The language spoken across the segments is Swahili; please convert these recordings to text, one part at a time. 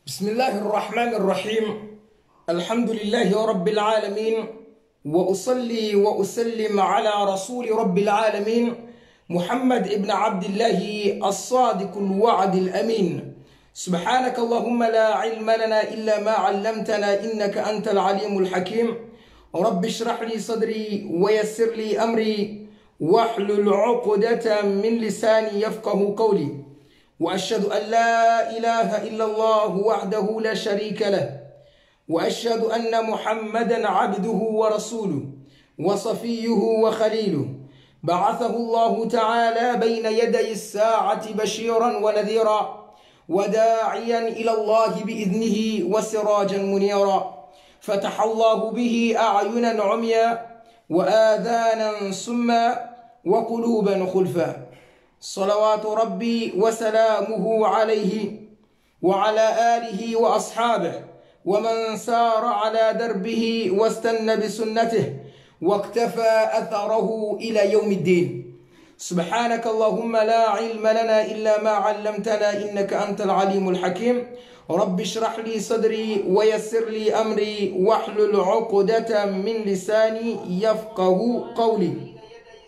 بسم الله الرحمن الرحيم. الحمد لله رب العالمين، وأصلي وأسلم على رسول رب العالمين محمد ابن عبد الله الصادق الوعد الأمين. سبحانك اللهم لا علم لنا إلا ما علمتنا إنك أنت العليم الحكيم. رب اشرح لي صدري ويسر لي أمري واحلل عقدة من لساني يفقه قولي، وأشهد أن لا إله إلا الله وحده لا شريك له، وأشهد أن محمدا عبده ورسوله وصفيه وخليله، بعثه الله تعالى بين يدي الساعة بشيرا ونذيرا وداعيا إلى الله بإذنه وسراجا منيرا، فتح الله به أعينا عميا وآذانا سما وقلوبا خلفا. صلوات ربي وسلامه عليه وعلى آله وأصحابه ومن سار على دربه واستنى بسنته واقتفى أثره إلى يوم الدين. سبحانك اللهم لا علم لنا إلا ما علمتنا إنك أنت العليم الحكيم. رب اشرح لي صدري ويسر لي أمري واحلل عقدة من لساني يفقه قولي.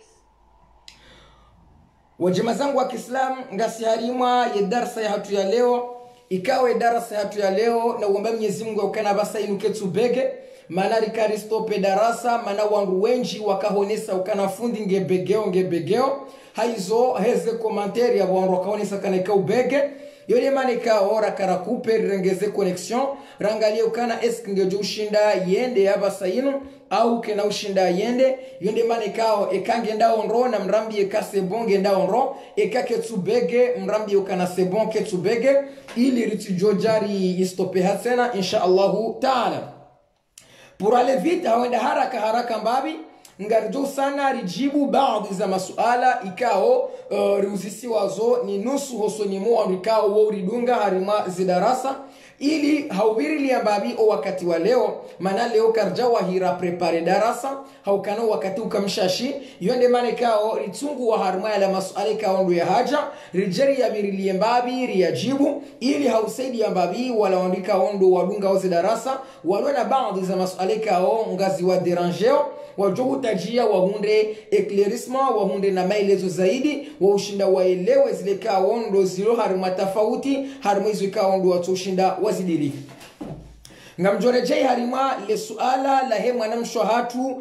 Wajema zangu wa Kiislamu, ngasi harima ya darasa ya hatu ya leo, ikawe darasa ya hatu ya leo na uomba Mwenyezi Mungu ukana basa inuketu bege manari karistope darasa mana wangu wenji wakahonesa ukana fundi ngebegeo haizo heze komanteri ya wangu wakahonesa kana ikau bege yole manika ora karakupe rengeze connection rangalie ukana esk ngejo ushinda yende yaba sainu au kena ushinda yende yonde manikao ekange ndaonro na mrambi ekase bonge ndaonro ekaketsubege mrambi ukana sebon ketsubege ili ritujojari istope hatsena insha Allahu taala. Pour aller vite hawenda haraka mbabi ngarjo sana rijibu baadhi za masuala ikao riuzisi wazo ni nusu hosonimu wa ikao wa uridunga harima zidarasa ili haubiri liambabi o wakati wa leo mana leo karjawa hira prepare darasa haukana wakati ukamshashi yonde manekao ritungu wa harima ya masuala ikao ndu ya haja rijeri ya biri liambabi riajibu ili hausaidi yambabi wala wandika ondo wadunga ozi darasa walona baadhi za masuala ikao ngazi wa derangeo wajogu tajia wahunde eclairissement wahunde na maelezo zaidi wa ushinda waelewe zile kaondo zilo harima tofauti harima hizo kaondo watu ushinda wazidili. Ngamjorejei harima le suala la he mwanamshwahatu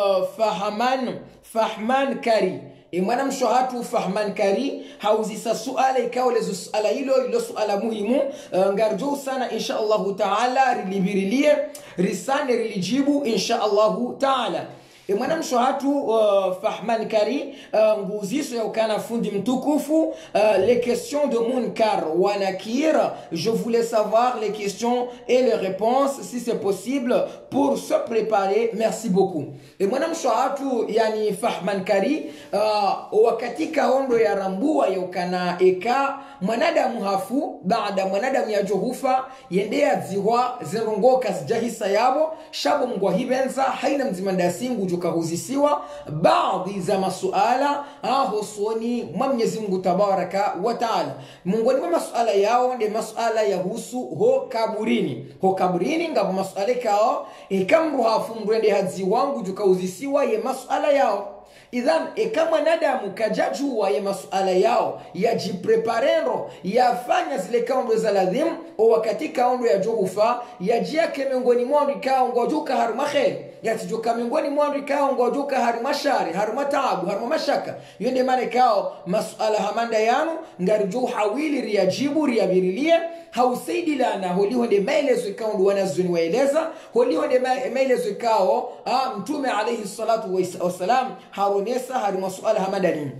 Fahman Kari mwanamshwahatu Fahman Kari hauzisa suala ikao lezo suala ilo suala muhimu ngarjo sana insha Allahu taala rilibirilie risane rilijibu insha Allahu taala. Mwanamshwahatu Fahman Kari nguziso ya ukana fundi mtukufu les questions de Munkar wa Nakir. Je voulais savoir les questions et les réponses si c'est possible pour se préparer. Merci beaucoup. Mwanamshwahatu yani Fahman Kari wakati kaondo ya rambua ya ukana eka mwanadamu hafu baada mwanadamu ya johufa yendea ziwa zirongoka zijahisa yabo shabo mgwa hibenza haina mzimanda singu kahuzisiwa baadhi za masuala hosoni Mwenyezi Mungu tabaraka wa taala. Mungoni mwa masuala yao ndi masuala ya husu ho kaburini ngabo masuala kao ikamru hafu mwende hadzi wangu jukahuzisiwa ye masuala yao. Idhan kama nadamu kajajua ya masuala yao ya jipreparero yafanya zile kaondo za ladhimu o wakati kaondo ya johufa ya jiake miongoni mwandu kao ngojuka haruma khair yatijoka miongoni mwandu kao ngojuka haruma shari haruma taabu haruma mashaka yonde mane kao masuala hamanda yanu ngarijo hawili riyajibu riyabirilie hausaidi lana holiho de maelezo kao ndo wanazuni waeleza holiho de maelezo kao mtume alayhi salatu wasalam haronesa haruma suala hamadani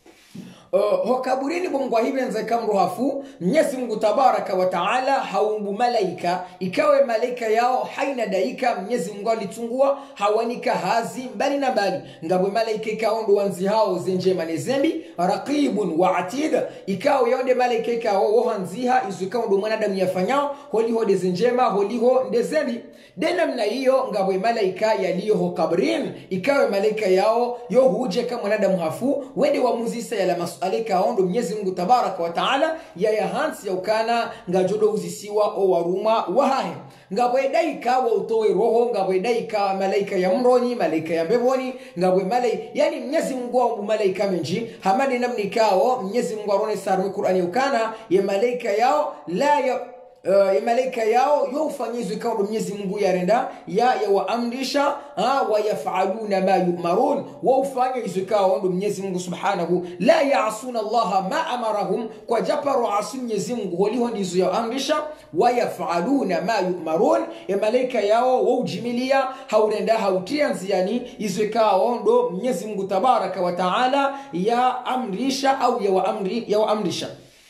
hokaburini bongwa hibenza kamru hafu Mwenyezi Mungu tabaraka wa taala haumbu malaika ikawe malaika yao haina daika Mwenyezi Mungu alitungua hawanika hazi mbali na mbali ngabwe malaika ikaondo wanzi hao zenjema nezembi raqibun wa atid ikawe yonde malaika ikao wohanziha izikaondo mwanadamu yafanyao holiho de zenjema holiho ndezembi denamna hiyo ngabwe malaika yaliyo hokabrin ikawe malaika yao yo huje kama mwanadamu hafu wende wa muzisa ya la masuala kaondo Mwenyezi Mungu tabaraka wa taala ya hansi ya ukana ngajodo uzisiwa o waruma wahahe ngabwe daika wa utowe roho ngabwe daika malaika ya mroni malaika ya mbeboni ngabwe malaika yani Mwenyezi Mungu wa malaika menji hamani namni kao Mwenyezi Mungu arone saru Qur'ani ukana ya malaika yao la ya malaika yao yofanyizwe kao Mwenyezi Mungu yarenda ya waamrisha wa yafaluna ma yu'marun wa ufanya izikao ndo Mwenyezi Mungu subhanahu la ya'suna Allah ma amarahum kwa japaru asu Mwenyezi Mungu holiho ndizo yaamrisha wa yafaluna ma yu'marun malaika yao wujimilia haurenda hautia nziani izikao ndo Mwenyezi Mungu tabaraka wa taala ya amrisha au ya waamrisha.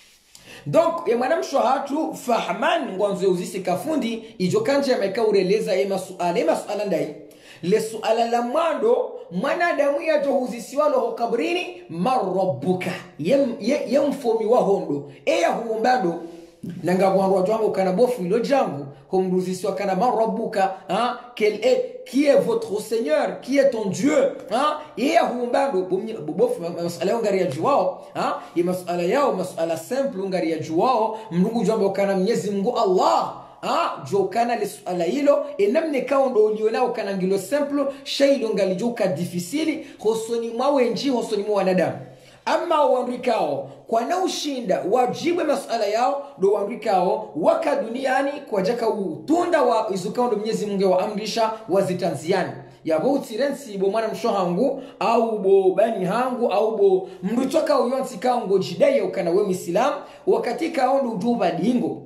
Donc mwanamsho hatu fahman ngwanzo uzisi kafundi ijo kanje amekaureleza masuala ndai le suala la mwando mwanadamu yajo huzisiwa loho kabrini marabbuka yemfomi wa hondo huumbado nanga bwanwa jangu kana bofu ilo jangu homruzisiwa kana marabbuka qui est votre Seigneur, qui est ton Dieu, huumbado bofu masala ngari ya juwao masala yao masala simple ngari ya juwao mnungu jambo kana Mwenyezi Mungu Allah jokana le suala hilo namne kaondo ulionao kana ngilo simple shaylo ngalijoka difficile hosoni mwawenji hosoni mwa wanadamu ama waandikao kwa na ushinda wajibu masuala yao do waandikao waka duniani kwa jaka utunda wa izukao ndo Mwenyezi Mungu waamrisha wazitanziani yabo utirensi bo mwana mshohangu au bo bani hangu au bo mrutoka uyonsi kaongo jidai ukana we Muislam wakati kaondo ujuba dingo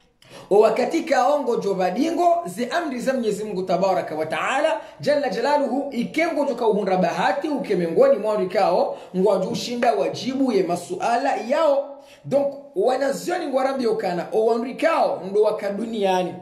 wakati kaongo jobadingo zi amri za Mwenyezi Mungu tabaraka wa taala jalla jalaluhu ikengo joka uhunra bahati ukemengoni mwarikao ngwajushinda wajibu ye masuala yao. Donc wanazioni ngwarambi okana owanrikao ndo wakaduniani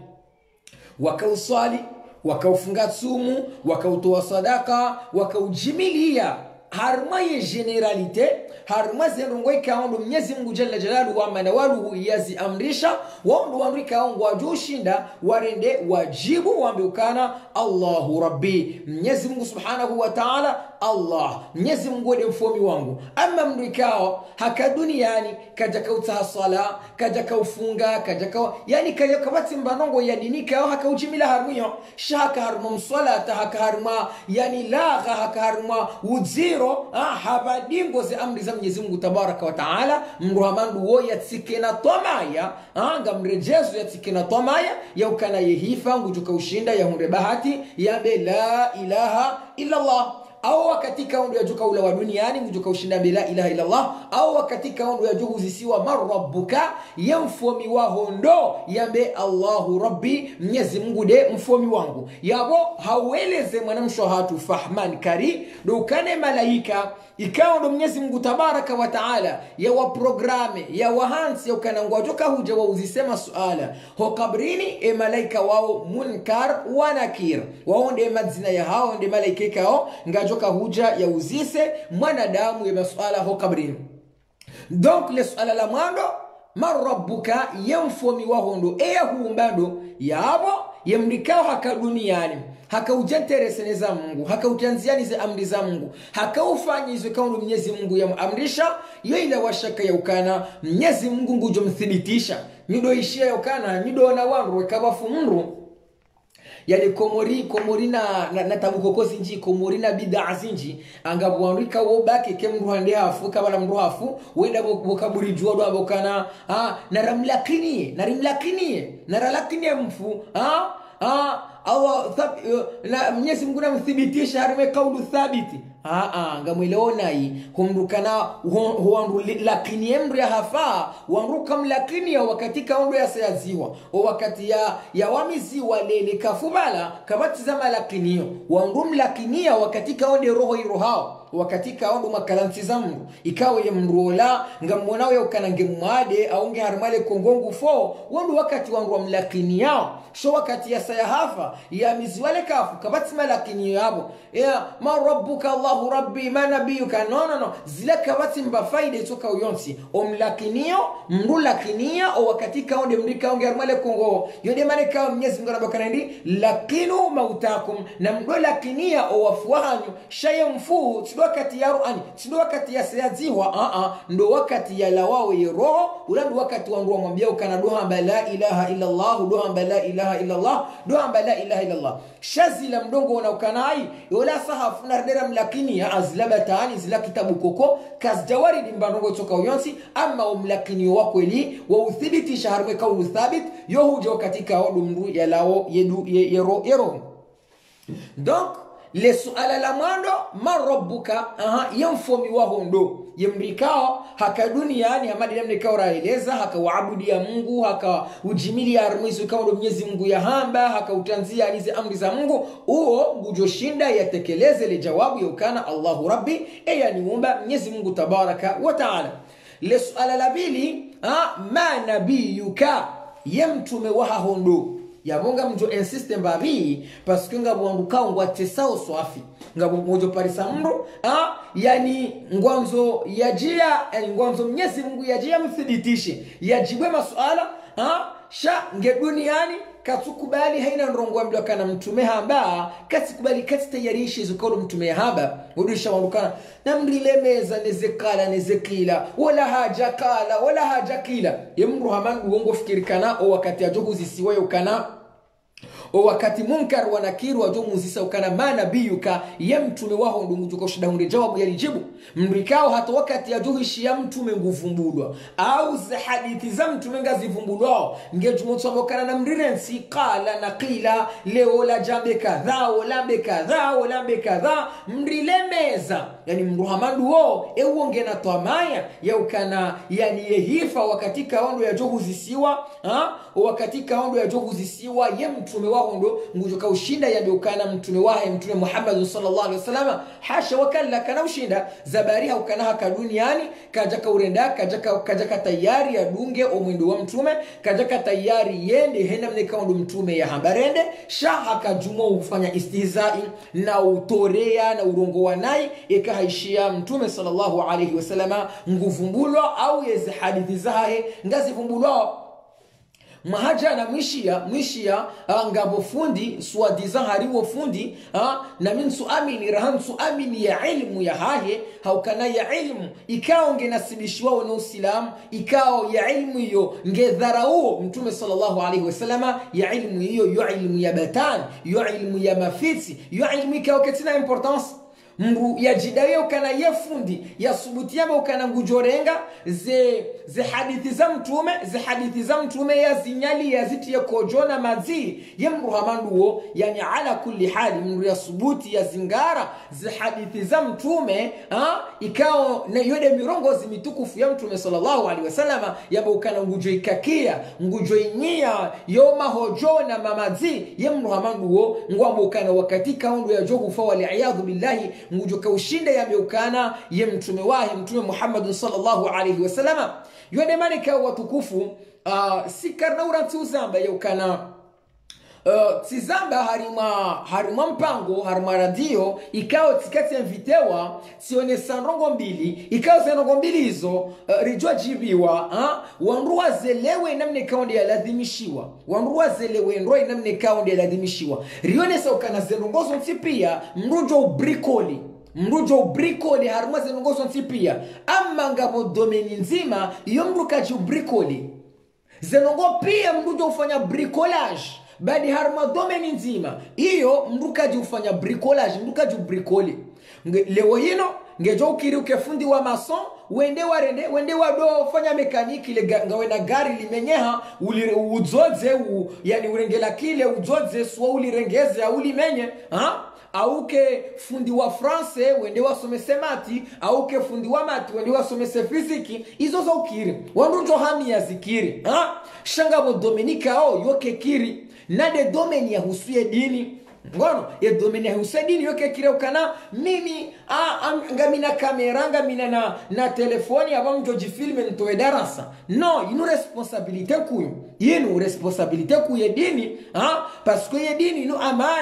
wakauswali wakaufunga tsumu wakautoa sadaka wakaujimilia harmaye generalite harma zenongwe kaondo Mwenyezi Mungu jalla jalaluhu amana waluhu yazi amrisha waondo wandika ongo wajushinda warende wajibu wambeukana Allahu Rabbi Mwenyezi Mungu subhanahu wa ta'ala Allah Mwenyezi Mungu ndiye mfomi wangu ama mrikao haka duniani kaja kauta sala kaja kaufunga kaja yani kaja kabati mbanongo ya dinika haka ujimila harmiyo shaka harma msalata haka harma yani lagha haka harma uziro habadingo ze amri za Mwenyezi Mungu tabaraka wa taala mruhamandu wo yatsikena tomaya anga mrejezo yatsikena tomaya ya ukana yehifa ngujuka ushinda ya hunde bahati ya la ilaha illa Allah au wakati kaundu ya juka ula wa duniani ngujuka ushinda bila ilaha illa Allah au wakati kaundu ya juhu zisiwa marabbuka ya mfomi wa hondo yambe Allahu Rabbi Mwenyezi Mungu de mfomi wangu yabo haweleze mwanamsho hatu fahman kari dukane malaika ikawa ndo Mwenyezi Mungu tabaraka wa taala ya wa programe ya wahansi ya ukanangwa joka huja wa uzisema suala ho kabrini malaika wao munkar wa nakir wao nde madzina ya hao nde malaika kao ngajoka huja ya uzise mwanadamu ya masuala ho kabrini. Donc le suala la mwando marabbuka yemfomi wa hondo huumbado yabo yemlikao haka duniani haka ujenterese za Mungu haka utanziani za amri za Mungu haka ufanye hizo kaundu Mwenyezi Mungu ya amrisha ila washaka ya ukana Mwenyezi Mungu ngujo mthibitisha nido ishia ya ukana nido na wangu wakabafu mru yani komori na tabukokozi nji komori na bid'a zinji angabwanrika wo bake kemruhande hafu kabala mruhafu wenda bokaburi juodo abokana narimlakinie mfu Allah na Mwenyezi Mungu namthibitisha harime kaulu thabiti ngamweleona hii humrukana huandu lakini emri hafa wanruka mlakini ya wakati kaondo ya sayaziwa o wakati ya wamiziwa lele kafubala kabati za malakiniyo wandu mlakiniya wakati kaonde roho irohao wakati kaondo makalanti za Mungu ikawe ya mrola ngamwonao ya ukanange mwade au nge harmale kongongu fo wandu wakati wandu wa mlakini yao sho wakati ya sayahafa ya miziwale kafu kabati malakini yabo ya marabbuka Allahu Rabbi ma nabiyuka no zile kabati mbafaide toka uyonsi omlakiniyo mrulakinia o wakati kaonde mrika unge harmale kongo yode maneka Mwenyezi Mungu anabakana ndi lakinu mautakum na mrulakinia o wafuanyu shaye mfu sindo wakati ya roani sindo wakati ya seaziwa ndo wakati ya lawawe roho ula ndo wakati wa ndoa mwambia ukana doha amba la ilaha illa Allah doha amba la ilaha illa Allah doha amba la ilaha illa Allah shazi la mdongo unaokanai yola sahafu na rdera mlakini ya azlabatani zila kitabu koko kasjawari dimbandongo toka uyonsi ama umlakini wa kweli wa uthibiti shaharwe kaulu thabit yohujo katika odu mru ya lao yedu yero donc le suala la mwando marabbuka yamfomi wa hondo yemrikao haka duniani hamadi namnikao raeleza haka waabudi ya Mungu haka ujimili ya armizu kama ndo Mwenyezi Mungu ya hamba haka utanzia alize amri za Mungu uo ngujoshinda yatekeleze le jawabu ya ukana Allahu Rabbi niumba Mwenyezi Mungu tabaraka wa taala. Le suala la pili ma nabiyuka yemtume wa hondo ya bonga mjo insiste mbabi parce que ngabo ngukao ngwatesao swafi ngabo mojo parisa mro yani ngwanzo yajia ngwanzo Mwenyezi Mungu yajia mthibitishe yajibwe masuala sha nge duniani katukubali haina ndongo ambaye kana mtume hamba katikubali katitayarishi zikoro mtume haba udisha walukana namrilemeza nezekala nezekila wala haja kala wala haja kila yemru hamandu wongo fikirikana o wakati ajogu zisiwe ukana o wakati munkar wa nakiru ajogu zisa ukana mana biyuka yemtume waho ndumujuko shida hunde jawabu yalijibu mrikao hata wakati ajogu shia mtume nguvumbulwa au za hadithi za mtume ngazivumbulwa ngejumotso kana na mrirensi qala naqila leo la jambe kadha wala be kadha mrilemeza yani mruhamandu wo ewonge na twamaya ya ukana yani yehifa wakati kaondo ya jogu zisiwa wakati kaondo ya jogu zisiwa yemtume waho ndo ngujoka ushinda yameukana mtume wahe mtume Muhammad sallallahu alaihi wasallam hasha wakalla kana ushinda zabariha ukana haka duniani kajaka urenda kajaka tayari ya dunge omwendo wa mtume kajaka tayari yende henda mnekaondo mtume ya hambarende shaha kajumo ufanya istihzai na utorea na urongo wanai ikahaishia mtume sallallahu alaihi wasallam nguvumbulwa au yezi hadithi zahe ngazivumbulwa mahaja na mwishia ngabo fundi suadiza hariwo fundi na min suamini rahan suamini ya ilmu ya hahe haukana ya ilmu ikao ngenasibishwa na Uislamu ikao ya ilmu hiyo ngedharau mtume sallallahu alaihi wasallam ya ilmu hiyo yo ilmu ya batan yo ilmu ya mafiti yo ilmu ikao ketina importance mru ya jidayo kana yefundi ya subutiyama ukana ngujorenga ze hadithi za mtume ya zinyali ya ziti ya kojona mazi ya mru hamanduo yani ala kulli hali mru ya subuti ya zingara ze hadithi za mtume ikao na yode mirongozi mitukufu ya mtume sallallahu alaihi wasallam ya ukana ngujo ikakia ngujo inyia yoma hojo na mamazi ya mru hamanduo ngwamo ukana wakati kaundu ya jogu fa wal iyadhu billahi ngujoka ushinda yameukana ye mtume wahi mtume Muhammad sallallahu alaihi wasallam yode manika watukufu si karna urantu zamba yaukana tizamba harima mpango harima radio ikao tikati invitewa sione sanrongo mbili ikao sanrongo mbili hizo rijwa jibiwa wanruwa zelewe namne kaunde ya ladhimishiwa wanruwa zelewe nroi namne kaunde ya ladhimishiwa rione sa ukana zenongozo ntipia mrujo bricoli harima zenongozo ntipia ama ngabo domeni nzima iyo mrukaji bricoli zenongo pia mrujo ufanya bricolage badi harma domeni nzima iyo mrukaji ufanya bricolage mrukaji bricoli leo hino ngejo ukiri ukefundi wa mason wende wado fanya mekaniki le ngawe na gari limenyeha udzoze yani urengela kile udzoze swa ulirengeze ulimenye auke fundi wa France wende wasomese mati auke fundi wa mati wende wasomese fiziki izo zo ukiri wandujo hami ya zikiri shanga bo Dominika yoke kiri na de domeni ya husuye dini ngono ya domeni ya husuye dini yoke kire ukana mimi ngamina kamera ngamina na telefoni abamjo jifilme ntoe darasa no inu responsabilité kuye dini parce que ye dini inu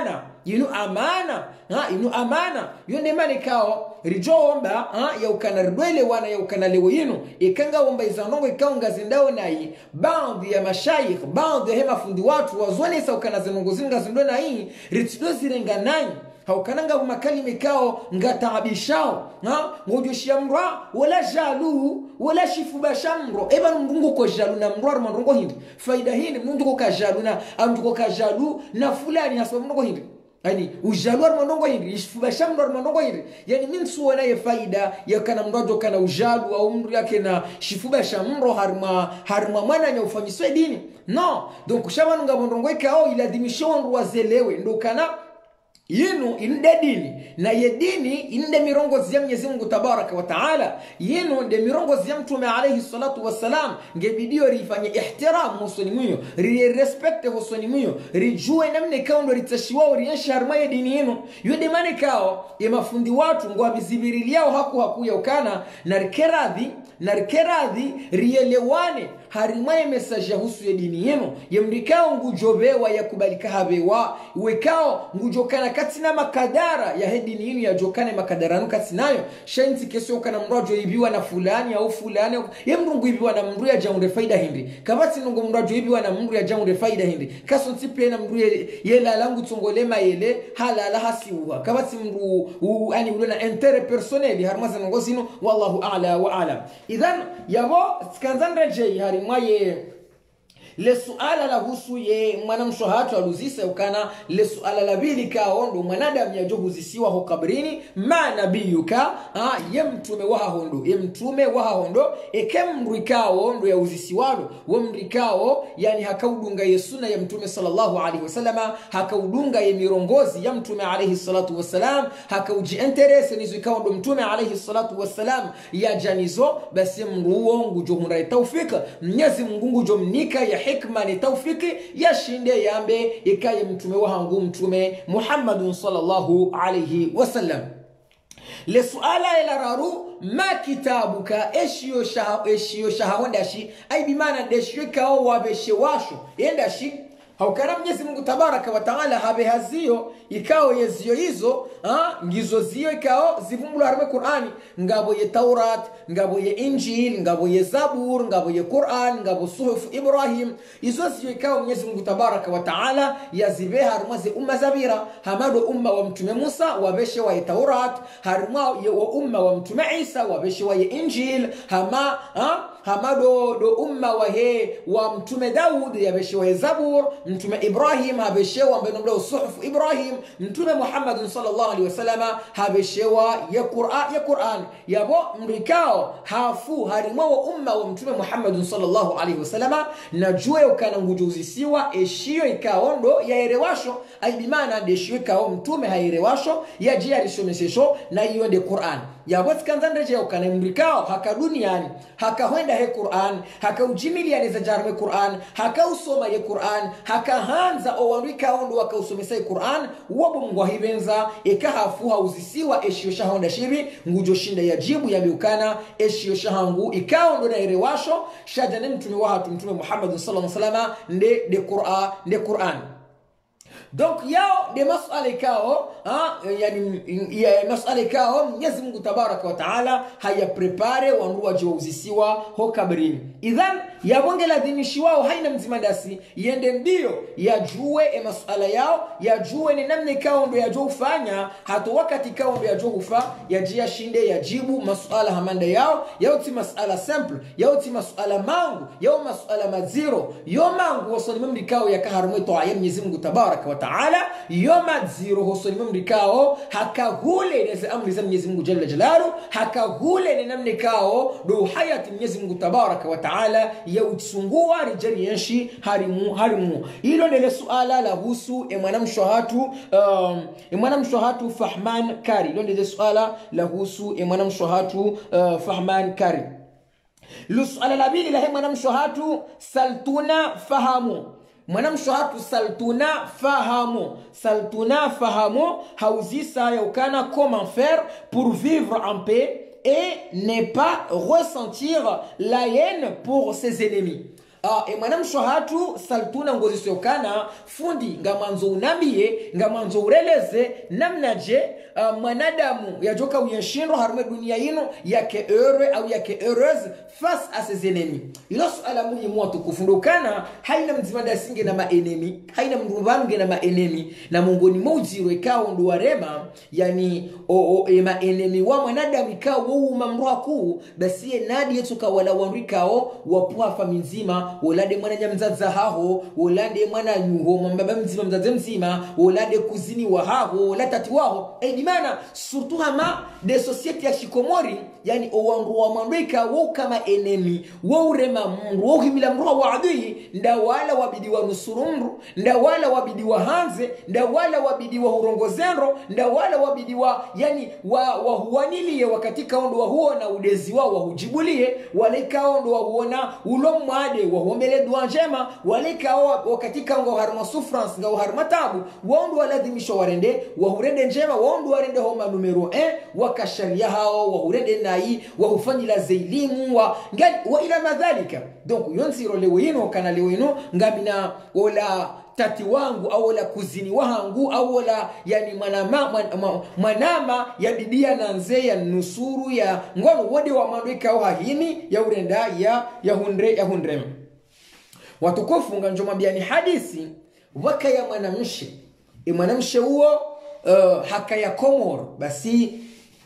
amana yone manikao rijoomba ya ukana rdwele wana ya ukana lewo yinu ikanga omba izanongo ikaunga zindao nai baadhi ya mashayikh baadhi ya hema fundi watu wazone isa ukana zinongo zinga zindo nai ritido zirenga nai haukananga makalime kao ngataabishao ngojoshia mra wala jalu wala shifuba shamro eba mungu ko jalu na mro mandongo hindi faida hindi mungu ko kajalu na amtuko kajalu na fulani haso mungu hindi yani ujalu mandongo hindi shifuba shamro mandongo hindi yani min suwana ya faida ya kana mrojo kana ujalu au mru yake na shifuba shamro harma mwana nya ufanyiswe dini no donc shabanunga mandongo kao iladimisho ndo wazelewe ndo kana yenu inde dini na yedini inde mirongozi ya Mwenyezi Mungu Tabaraka wa Taala yenu inde mirongozi ya Mtume alayhi salatu wassalam ngebidio rifanye ihtiram husoni mwiyo respect husoni mwiyo rijue namne kao ndo ritashiwao riensha harma ya dini yenu yode mane kao ya mafundi watu ngwa bizibiriliao haku ya ukana na rikeradhi rielewane harimaye message ya husu ya dini yenu yemrikao ngujobewa ya kubalika habewa wekao ngujokana katina makadara ya dini yenu ya jokane makadaranu katinayo shanti kesho kana mrojo ibiwa na fulani au fulani yemrungu ibiwa na mru ya jaunde faida hindi kabati nungu mrojo ibiwa na mru ya jaunde faida hindi kaso tipe na mru yela langu tongolema yele halala hasiwa kabati mru ani ulona interpersonnel harmaza ngozino wallahu a'la wa a'lam idhan yabo skanzandre jay harimaye le suala la husu ye mwanamshohatu aluzisa ukana le suala la bili kaondo mwanadamu yajohuzisiwa ho kabrini ma nabiyuka ye mtume waha hondo ekemrikao ndo ya uzisiwalo wamrikao yani hakaudunga yesuna ya mtume sallallahu alaihi wasallama hakaudunga ye mirongozi ya mtume alaihi salatu wassalam hakauji interese nizo ikawa ndo mtume alaihi salatu wassalam ya janizo basi mruo ngujohunda tawfika Mwenyezi Mungu ngujomnika ya hikma ni tawfiki yashinde yambe ikaye mtume wahangu mtume Muhammadun sallallahu alayhi wasallam le suala ila raru ma kitabuka eshiyo shahawandashi ay bimana deshiyo kao wabeshewasho yendashi haukana Mwenyezi Mungu Tabaraka wa Taala habe hazio ikao yezio hizo ngizo zio ikao zivumbula harme Qur'ani ngabo ye Taurat ngabo ye Injil ngabo ye Zabur ngabo ye Qur'an ngabo suhuf Ibrahim hizo zio ikao Mwenyezi Mungu Tabaraka wa Taala yazibe harmaze umma zabira hamado umma wa mtume Musa wabeshe wa Taurat harma ya umma wa mtume Isa wabeshe wa Injil hamado do umma wa mtume Daud yabeshe wa Zabur mtume Ibrahim habeshewa mbeno suhuf Ibrahim mtume Muhammad sallallahu alaihi wasallam habeshewa ya Qur'an yabo mrikao hafu harimo wa umma wa mtume Muhammad sallallahu alaihi wasallam najue ukana ngujuzisiwa eshiyo ikaondo ya erewasho aibimana deshiyo kao mtume haerewasho ya jia rishomesesho na hiyo de Qur'an yabo tkanzande je ukana mrikao haka duniani haka hwenda he Qur'an haka ujimiliani za jarme Qur'an haka usoma ye Qur'an haka hanza owanwika ondo wakausomesa Qur'an wabo mngwahibenza ekahafu hauzisiwa eshiyo shahonda shibi ngujo shinda ya jibu ya miukana eshiyo shahangu ikaondo na erewasho shajane mtume wahatu mtume Muhammad sallallahu alaihi wasallam nde Qur'an donc yao de mas'ala kao yani mas'ala kao Mwenyezi Mungu Tabaraka wa Taala haya prepare wanruwa jawuzisiwa ho kabrini idhan yabonge la dinishi wao haina mzimandasi yende ndio yajue mas'ala yao yajue ni namna kao ndo yajofanya hata wakati kao ndo yajofa yajia shinde yajibu mas'ala hamanda yao yauti mas'ala simple yauti mas'ala mangu yao mas'ala maziro yo mangu wasoni mndikao yakaharumwe to ayem Mwenyezi Mungu Tabaraka wa Taala yoma ziro hosoni mndikao hakahule neze amri za Mwenyezi Mungu Jalla Jalalu hakahule ni namnikao do hayati Mwenyezi Mungu Tabaraka wa Taala ya utsungua rijali yenshi harimu hilo ndile suala la husu mwanamshohatu Fahman Kari hilo ndile suala la husu mwanamshohatu Fahman Kari lu suala la bili la mwanamshohatu Saltuna Fahamu mwanamshohatu Saltuna Fahamu hauzisa ya ukana comment faire pour vivre en paix et ne pas ressentir la haine pour ses ennemis. Mwanamshohatu Saltuna ngozi sokana fundi ngamanzo unambie ngamanzo ureleze namnaje mwanadamu yajoka uyashindwa harume dunia ino yake heureux au yake heureuse face à ses ennemis. Ilo suala muhimu watu kufundukana haina mzimada singe na maenemi, haina mruvange na maenemi, na mungoni mojiro ikao nduwarema yani maenemi wa mwanadamu ikao mamroha kuu basiye nadi yetu kawala wanrikao wapuha famizima wolade mwana nyamzaza haho wolade mwana nyuho mbaba mzima mzaze mzima wolade kuzini wa haho wolade tati waho dimana surtout hama de societe ya shikomori yani owanru wa mandrika wo kama enemi wo urema mru wo himila mru wa adui nda wala wabidi wa nusurumru nda wala wabidi wa hanze nda wala wabidi wa hurongozero nda wala wabidi wa yani wa huanilie wakati kaondo wa huo na udezi wao wa hujibulie wale kaondo wa huona ulo mwade wa huomele dua njema wale kao wakati kaongo harma souffrance nga harma tabu waondo waladhimisho warende wa hurende njema waondo warende homa numero 1 wakasharia hao wa hurende nai wa hufanyila zeilimu wa ila madhalika. Donc yonsiro lewe ino kana lewe ino ngamina wala tati wangu au la kuzini wangu au la yani manama ya bidia na nze ya nusuru ya ngono wode wa mandwika au hahini ya urenda ya hundre watukufu nganjoma biani hadisi waka ya mwanamshe huo haka ya Komor basi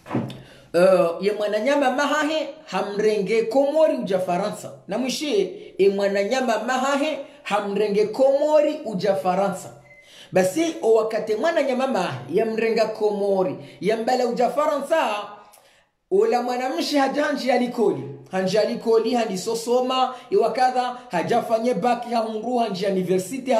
ye mwananyama mahahe hamrenge Komori uja Faransa na mwishe mwananyama mahahe hamrenge Komori uja Faransa basi o wakati mwananyama mahahe ya mrenga Komori ya mbala uja Faransa ola mwanamshi hajanji alikoli handi sosoma iwakadha hajafanye baki hahunru hanji university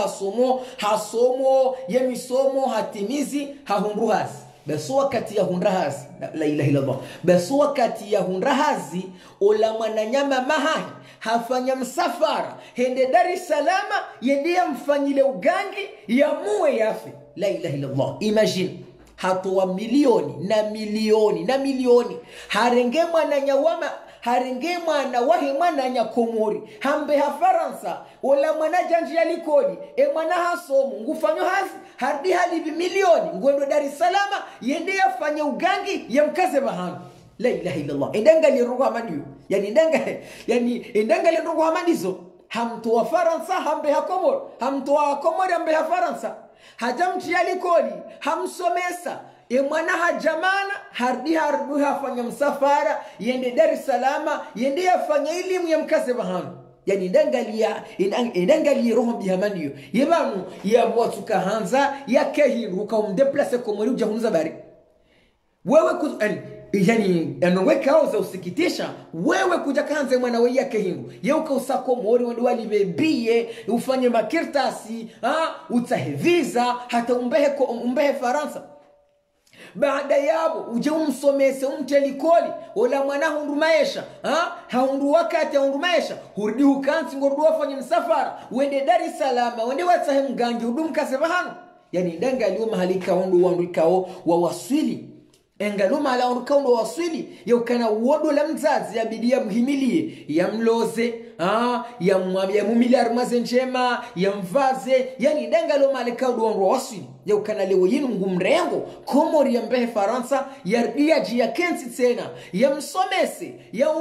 hasomo yemisomo hatimizi hahunru hazi baso wakati ya hunrahazi la ilaha illallah baso wakati ya hunrahazi ola mwananyama mahahi hafanya msafara hende Dar es Salaam yende mfanyile ugangi ya muwe yafe la ilaha illallah. Imagine hatoa milioni na milioni harenge mwana wahe mwana Komori hambe ha Faransa ola mwana janji alikoli mwana hasomo ngufanyo hazi hardi hali milioni ngondo Dar es Salaam yende yafanya ugangi ya mkaze bahano la ilaha illallah. Endangali roho amani yani endangali roho amanizo hamtoa Faransa hambe ha Komori hamtoa Komori hambe ha Faransa hajamti alikoli hamsomesa mwana hajamana hardi hafanya msafara yende Dar es Salaam yende yafanya elimu ya mkaze bahano yani ndangalia roho bihamaniyo yebanu ya watuka hanza ya kehiru ukaumdeplace Komori uja hunza bari wewe yani anoweka auza usikitisha wewe kuja kanze mwana wewe yake hingu yeuka usako Komori wende walibebie ufanye makirtasi utaheviza hata umbehe Faransa baada yabo uje umsomese umtelikoli ola mwana hundumaesha haundu wakati hundumaesha hurudi hukansi ngordu wafanye msafara wende Dar es Salaam wende watahe mgangi udumkase bahano yani ndanga aliyo mahalika wandu ikao wa waswili engaluma ala urukaondo waswili yokana wodo la mzazi ya bidia mhimilie ya mloze ya mumiliar mazenjema ya mvaze yani dangalo malekaudo wandu waswili yokana lewo yinu ngumrengo Komori ya mbehe Faransa ya jia kensi tena ya msomese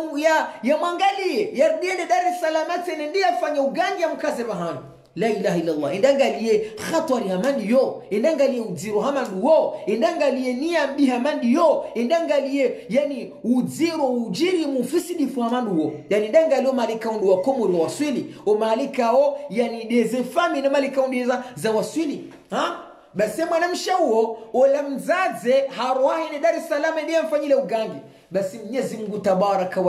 ya mwangalie ya rdia Dar es Salaam tena ndiye afanya ugangi ya mkaze bahano la ilaha illallah. Indangalie khatwari hamandi yo indangalie udziro hamandi wo indangalie niambi hamandi yo indangalie yani udziro ujiri mufisidi fu hamandi wo yani indangalie malika undu wa Komori wa waswili o malika o yani deze fami na malika undu za waswili basi mwanamsha huo ola mzaze haruahi ni Dar es Salaam ndiye mfanyile ugangi basi Mwenyezi Mungu Tabaraka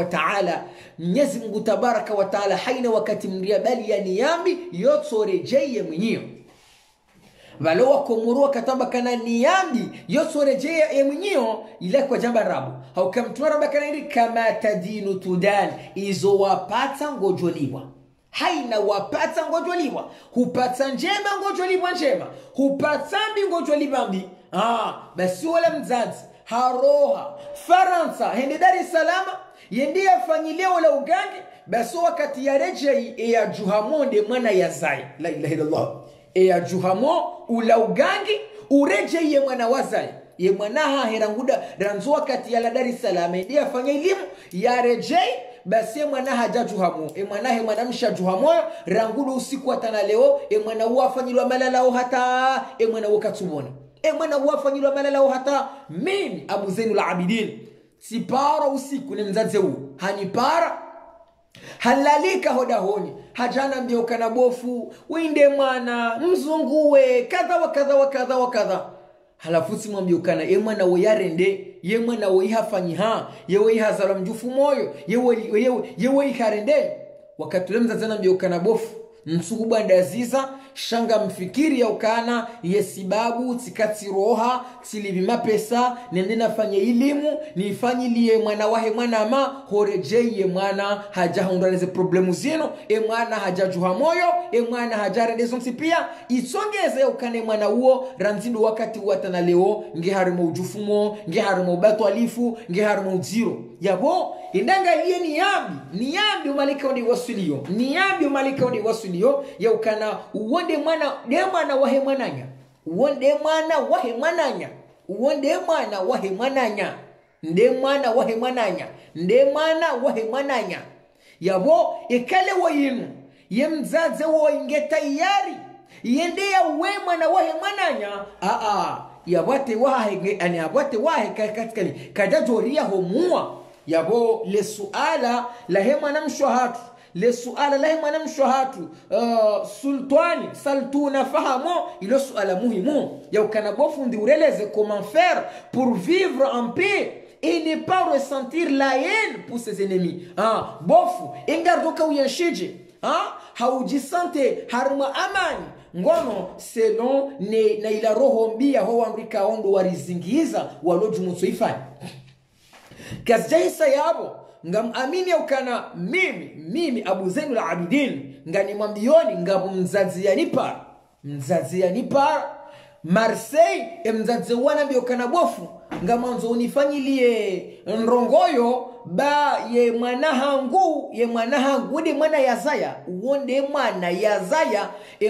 wa Taala haina wakati mria bali yani yambi yotorejeye mwenyewe walo wa Komoro katamba kana niyambi yotorejeye mwenyewe ila kwa jamba rabu au kamtwara bakana ili kama tadinu tudan izo wapata ngojoliwa haina wapata ngojoliwa hupata njema ngojoliwa njema hupata mbi ngojoliwa mbi basi wala mzazi haroha Faransa hende Dar es Salaam yende yafanyilie wala ugangi basi wakati ya rejei ya Juhamonde mwana ya Zai la ilaha illallah ya Juhamo ula ugangi ureje ye mwana wazai ye mwanaha heranguda ranzo wakati ya la Dar es Salaam ndia afanye elimu ya rejei basi mwana hajaju hamu mwana he mwana mshaju hamu rangudu usiku atana leo mwana huwa afanyilwa malalao hata mwana wakatubona mwana huwa afanyilwa malalao hata mimi Abu Zainul Abidin sipara usiku ni mzaze huu hanipara halalika hodahoni hajana mbioka na bofu winde mwana mzunguwe kadha wa kadha wa kadha wa kadha halafu simwambiukana mwana we yarende ye mwana we hafanyiha yewe hazala mjufu moyo yewe ikarende wakati ule mzazi anambiukana bofu msukuba ndaziza shanga mfikiri ya ukana yesibabu tikati roha tilibima pesa nende nafanye elimu nifanyilie mwana wahe mwana ma horejeye mwana haja hundaleze problemu zino mwana haja juha moyo mwana haja rendezo msipia isongeze ukane mwana uo ranzindo wakati watana leo nge harimo ujufumo nge harimo ubatu alifu nge harimo uziro yabo indanga liye niyambi umalika undi wasulio niyambi umalika undi wasulio ya ukana uonde mwana de mwana wahe mwananya uonde mwana wahe mwananya uonde mwana wahe mwananya nde mwana wahe mwananya nde mwana wahe mwananya yabo ikale wayinu ye mzaze wo ingeta yari yende ya we mwana wahe mwananya yabate wahe ani abate wahe katikani kajajoria homua yabo le suala la hema na mshahatu le suala la hema na mshahatu sultani saltuna fahamo ilo suala muhimu ya ukana bofu ndi ureleze comment faire pour vivre en paix et ne pas ressentir la haine pour ses ennemis bofu ingardo ka uyashije haujisante harma amani ngono selon na ila roho mbia ho amrika ondo warizingiza walojumutso ifani kazijaisa yabo ngam amini ukana mimi Abu Zainul Abidin ngani mwambioni ngabu mzazi ya nipa Marseille mzazi wana mbiyokana bofu ngamanzo unifanyilie nrongoyo ba ye mwanahangu de mwana yazaya uonde mwana yazaya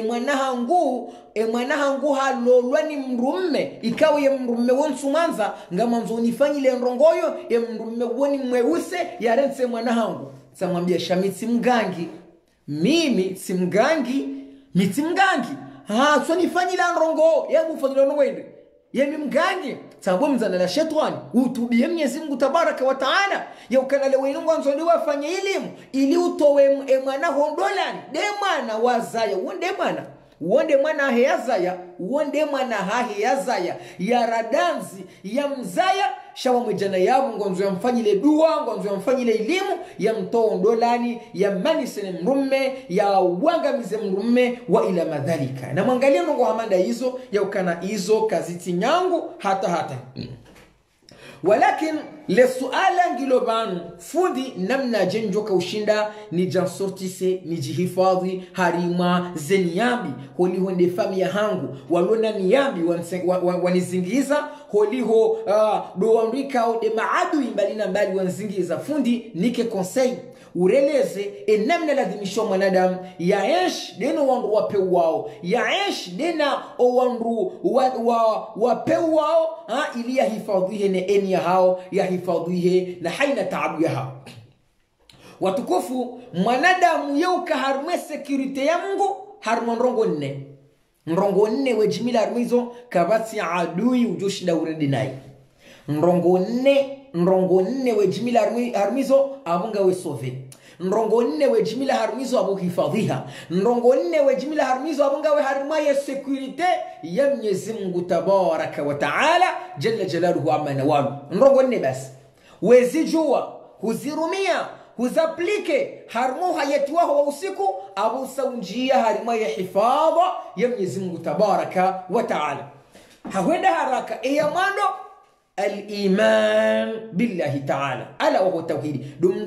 mwanahangu halolwa ni mrumme ikawa ye mrumme wonsumanza ngamanzo unifanyile nrongoyo ye mrumme woni mweuse yarense mwanahangu samwambia shamitsi mgangi mimi simgangi mitimgangi so nifanyila nrongo ye mufanyila nongwende ye mgangi tambo mzana la shetani utubie Mwenyezi Mungu Tabaraka wa Taala ya ukanale wenu mwanzo ndio wafanye elimu ili utowe mwana hondolani de mwana wazaya uonde mwana heyazaya uonde mwana heyazaya ya radanzi ya mzaya shawa mwijana yabo ngonzo yamfanyile dua ngonzo yamfanyile elimu ya mtoa ndolani ya manisene mrumme ya wangamize mrumme wa ila madhalika na mwangalia nungo hamanda hizo ya ukana hizo kaziti nyangu hata walakin le suala ngilobanu fundi namna jenjoka ushinda ni jansortise ni jihifadhi harima zeniyambi holiho nde famia hangu walona niyambi wanizingiza holiho doamrika o de maadu imbalina mbali wanzingiza fundi nike conseil ureleze namna lazimisho mwanadamu yaesh deno wandu wapeu wao yaesh dena o wandu wapeu wao ili yahifadhihe ne eni ya hao yahifadhihe na haina taabu ya hao watukufu mwanadamu yeuka harume security ya Mungu harume nrongo nne wejimila harumizo kabati adui ujoshinda uredinai nrongo nne wejimila harumizo abunga we sove nrongo nne wejimila harumizo abu hifadhiha nrongo nne wejimila harumizo abunga we haruma ya security ya Mwenyezi Mungu Tabaraka wa Taala jalla jalaluhu amma nawalu nrongo nne basi wezijua huzirumia huzaplike harumu hayatiwaho wa usiku abu saunjia haruma ya hifadha ya Mwenyezi Mungu Tabaraka wa Taala hawenda haraka mando الإيمان بالله تعالى ألا وهو التوحيد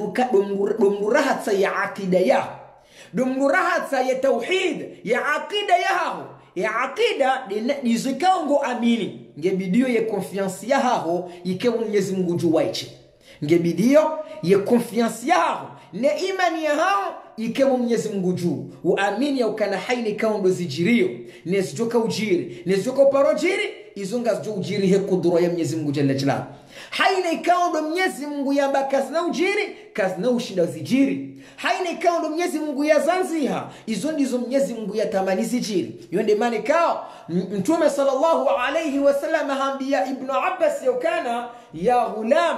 دمرها يا عقيدة يا دمرها يا توحيد يا عقيدة يا عقيدة نزكاونغو أميني نجبيديو يا confiance ياهو يكون Mwenyezi Mungu juwaichi ngebidio ye confiance yao na imani yao ikewa Mwenyezi Mungu juu uamini ya ukana haini kaundo zijirio nezijoka ujiri nezijoka uparojiri izonga zo ujiri he kudura ya Mwenyezi Mungu jalla jalaluhu. Haina ikawa ndo Mwenyezi Mungu yamba kazi na ujiri, kazi na ushinda zijiri. Haina ikawa ndo Mwenyezi Mungu ya zanziha, izo ndizo Mwenyezi Mungu ya tamani zijiri. Yonde mani kao Mtume sallallahu alayhi wasallam hambia Ibn Abbas yukana ya ghulam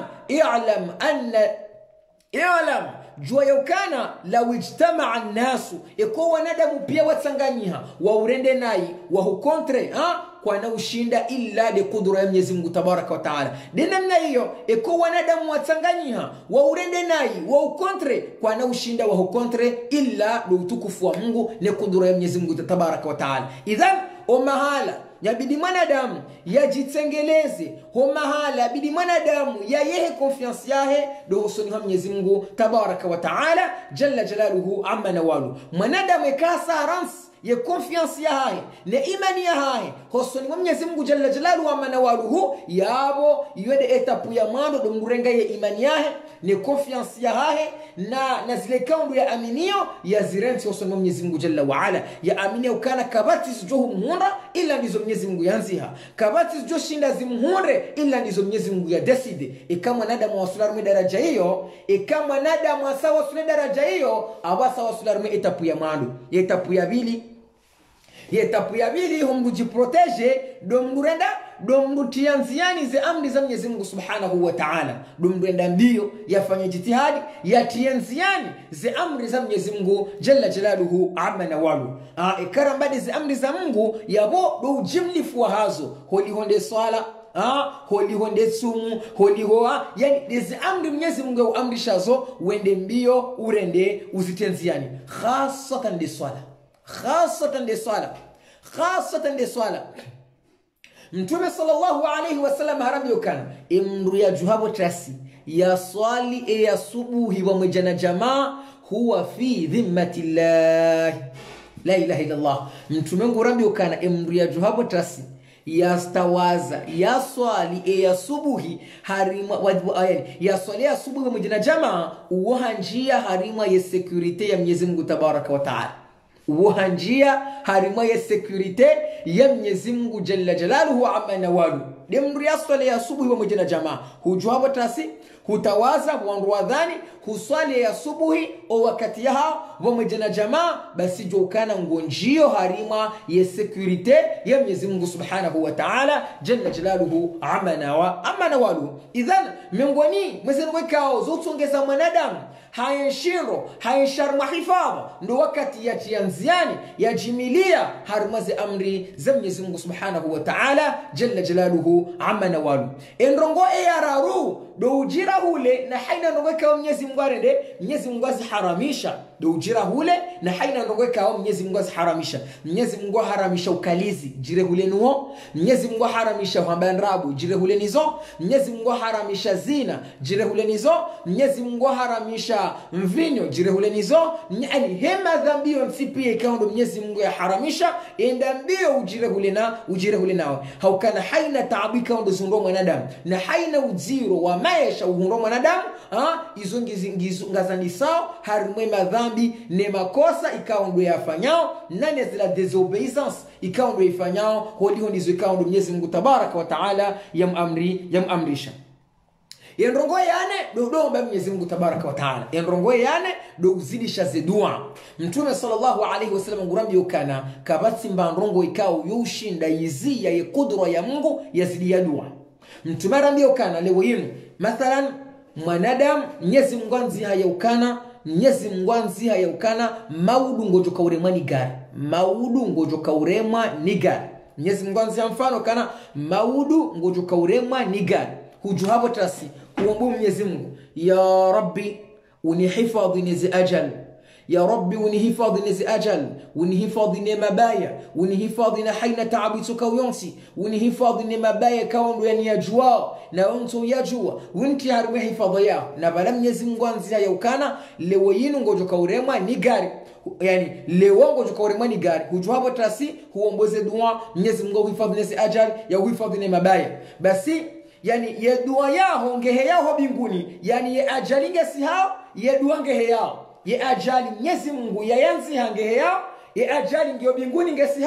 i'lam jua yukana law ijtama'a an-nasu iko wanadamu pia watsanganyiha wa urende nai wa hukontre kwa na ushinda illa li qudra ya Mwenyezi Mungu tabaraka wa taala. Namna hiyo iko wanadamu watsanganyiha wa urende nai wa ukontre kwa na ushinda wa hukontre illa li utukufu wa Mungu ni qudra ya Mwenyezi Mungu tabaraka wa taala. Idhan mahala yabidi mwanadamu yajitengeleze ho mahala yabidi mwanadamu yehe confiance yahe do husoni ha Mwenyezi Mungu tabaraka wa taala jalla jalaluhu amma nawalu. Mwanadamu ekasa rans ye confiance yahe ne imani yahe husoni ha Mwenyezi Mungu jalla jalaluhu amma nawaluhu yabo yode etape ya mando do ngurenga ye imani yahe ne confiance yahe na zile kaundu ya aminio ya zirenti husoni ha Mwenyezi Mungu jalla wa ala ya aminio ukana kabati zijohu muhunda ila ndizo Mwenyezi Mungu yanziha kabati zijo shinda zimuhunde ila ndizo Mwenyezi Mungu ya decide. Kama nadamu wasularme daraja hiyo kama nadamu asawa wasule daraja hiyo abasa wasularme etapu ya mando etapu ya bili humbu jiprotege domurenda domrutianziani ze amri za Mwenyezi Mungu subhanahu wa ta'ala domurenda mbio yafanya jitihadi yatianziani ze amri za Mwenyezi Mungu jalla jalaluhu amma nawalu. Ikarambadi ze amri za Mungu yabo do jimlifu wa hazo holi honde swala holi honde sumu holi hoa yani deze amri Mwenyezi Mungu amrishazo wende mbio urende uzitenziani khasatan de swala Mtume sallallahu alayhi wasallam harabi yukana imru ya juhabo trasi ya swali ya subuhi wa mjana jamaa huwa fi dhimmatillah la ilaha illa Allah. Mtume ngurabi yukana imru ya juhabo trasi ya stawaza ya swali ya subuhi harima ya swali ya subuhi wa mjana jamaa uhanjia harima ya security ya Mwenyezi Mungu tabaraka wa taala uhanjia harima ya security ya Mwenyezi Mungu jalla jalaluhu amma nawalu. Demru ya swali ya subuhi wa mjana jamaa hujuhabo trasi hutawaza wandu wadhani huswali ya subuhi o wakati yao wa mjana jamaa basi jokana ngonjio harima ya security ya Mwenyezi Mungu subhanahu wa ta'ala jalla jalaluhu amma nawalu. Idhan miongoni mwezi mwekao zotongeza mwanadamu hayenshiro hayensharma hifadha ndo wakati ya tianziani ya jimilia harmazi amri za Mwenyezi Mungu subhanahu wa ta'ala jalla jalaluhu amma nawalu. Enrongo yararu do ujira hule na haina ndoweka Mwenyezi Mungu arende Mwenyezi Mungu haramisha do ujira hule na haina ndoweka Mwenyezi Mungu haramisha. Mwenyezi Mungu haramisha ukalizi jire hule nuo, Mwenyezi Mungu haramisha hambanrabu jire hule nizo, Mwenyezi Mungu haramisha zina jire hule nizo, Mwenyezi Mungu haramisha mvinyo jire hule nizo. Yani hema dhambio msipie kaundo Mwenyezi Mungu ya haramisha enda mbio ujire hule nao haukana haina taabika ndo zundo mwanadamu na haina ujiro wa maisha uhundo mwanadamu izo ngazani sao harimwe madhambi ne makosa ikaondo yafanyao nani zila desobedience ikaondo ifanyao hodi ndizo ikaondo Mwenyezi Mungu tabaraka wa taala yamamrisha. Yenrongo yane do domba Mwenyezi Mungu tabaraka wa taala yenrongo yane do uzidisha zedua. Mtume sallallahu alayhi wasallam ngurambi ukana kabati mbandrongo ikao yushinda yizia ye kudra ya Mungu yazidi ya dua. Mtume arambi ukana leo yinu mathalan mwanadamu Mwenyezi Mungu anziha ya ukana Mwenyezi Mungu anziha ya ukana maudu ngojoka uremwa ni gari maudu ngojoka uremwa ni gari Mwenyezi Mungu anziha mfano kana maudu ngojoka uremwa ni gari hujuhabo trasi kuomba Mwenyezi Mungu ya Rabbi unihifadhi nizi ajal ya Rabbi unihifadhi nizi ajal unihifadhi ni mabaya unihifadhi na haina taabituka uyonsi unihifadhi ni mabaya kaondo yani yajua na onto yajua unti harwe hifadhi yao na bala Mwenyezi Mungu anzia ya ukana lewo yinu ngojoka urema ni gari yani lewo ngojoka urema ni gari hujuhabo trasi huomboze dua Mwenyezi Mungu uhifadhi nizi ajal ya uhifadhi ni mabaya basi yani ye dua yao ngehe yao binguni yani ye ajali ngesi hao ye dua ngehe yao ye ajali Mwenyezi Mungu ya yanzi hangehe yao ye ajali ngeo binguni ngesi hao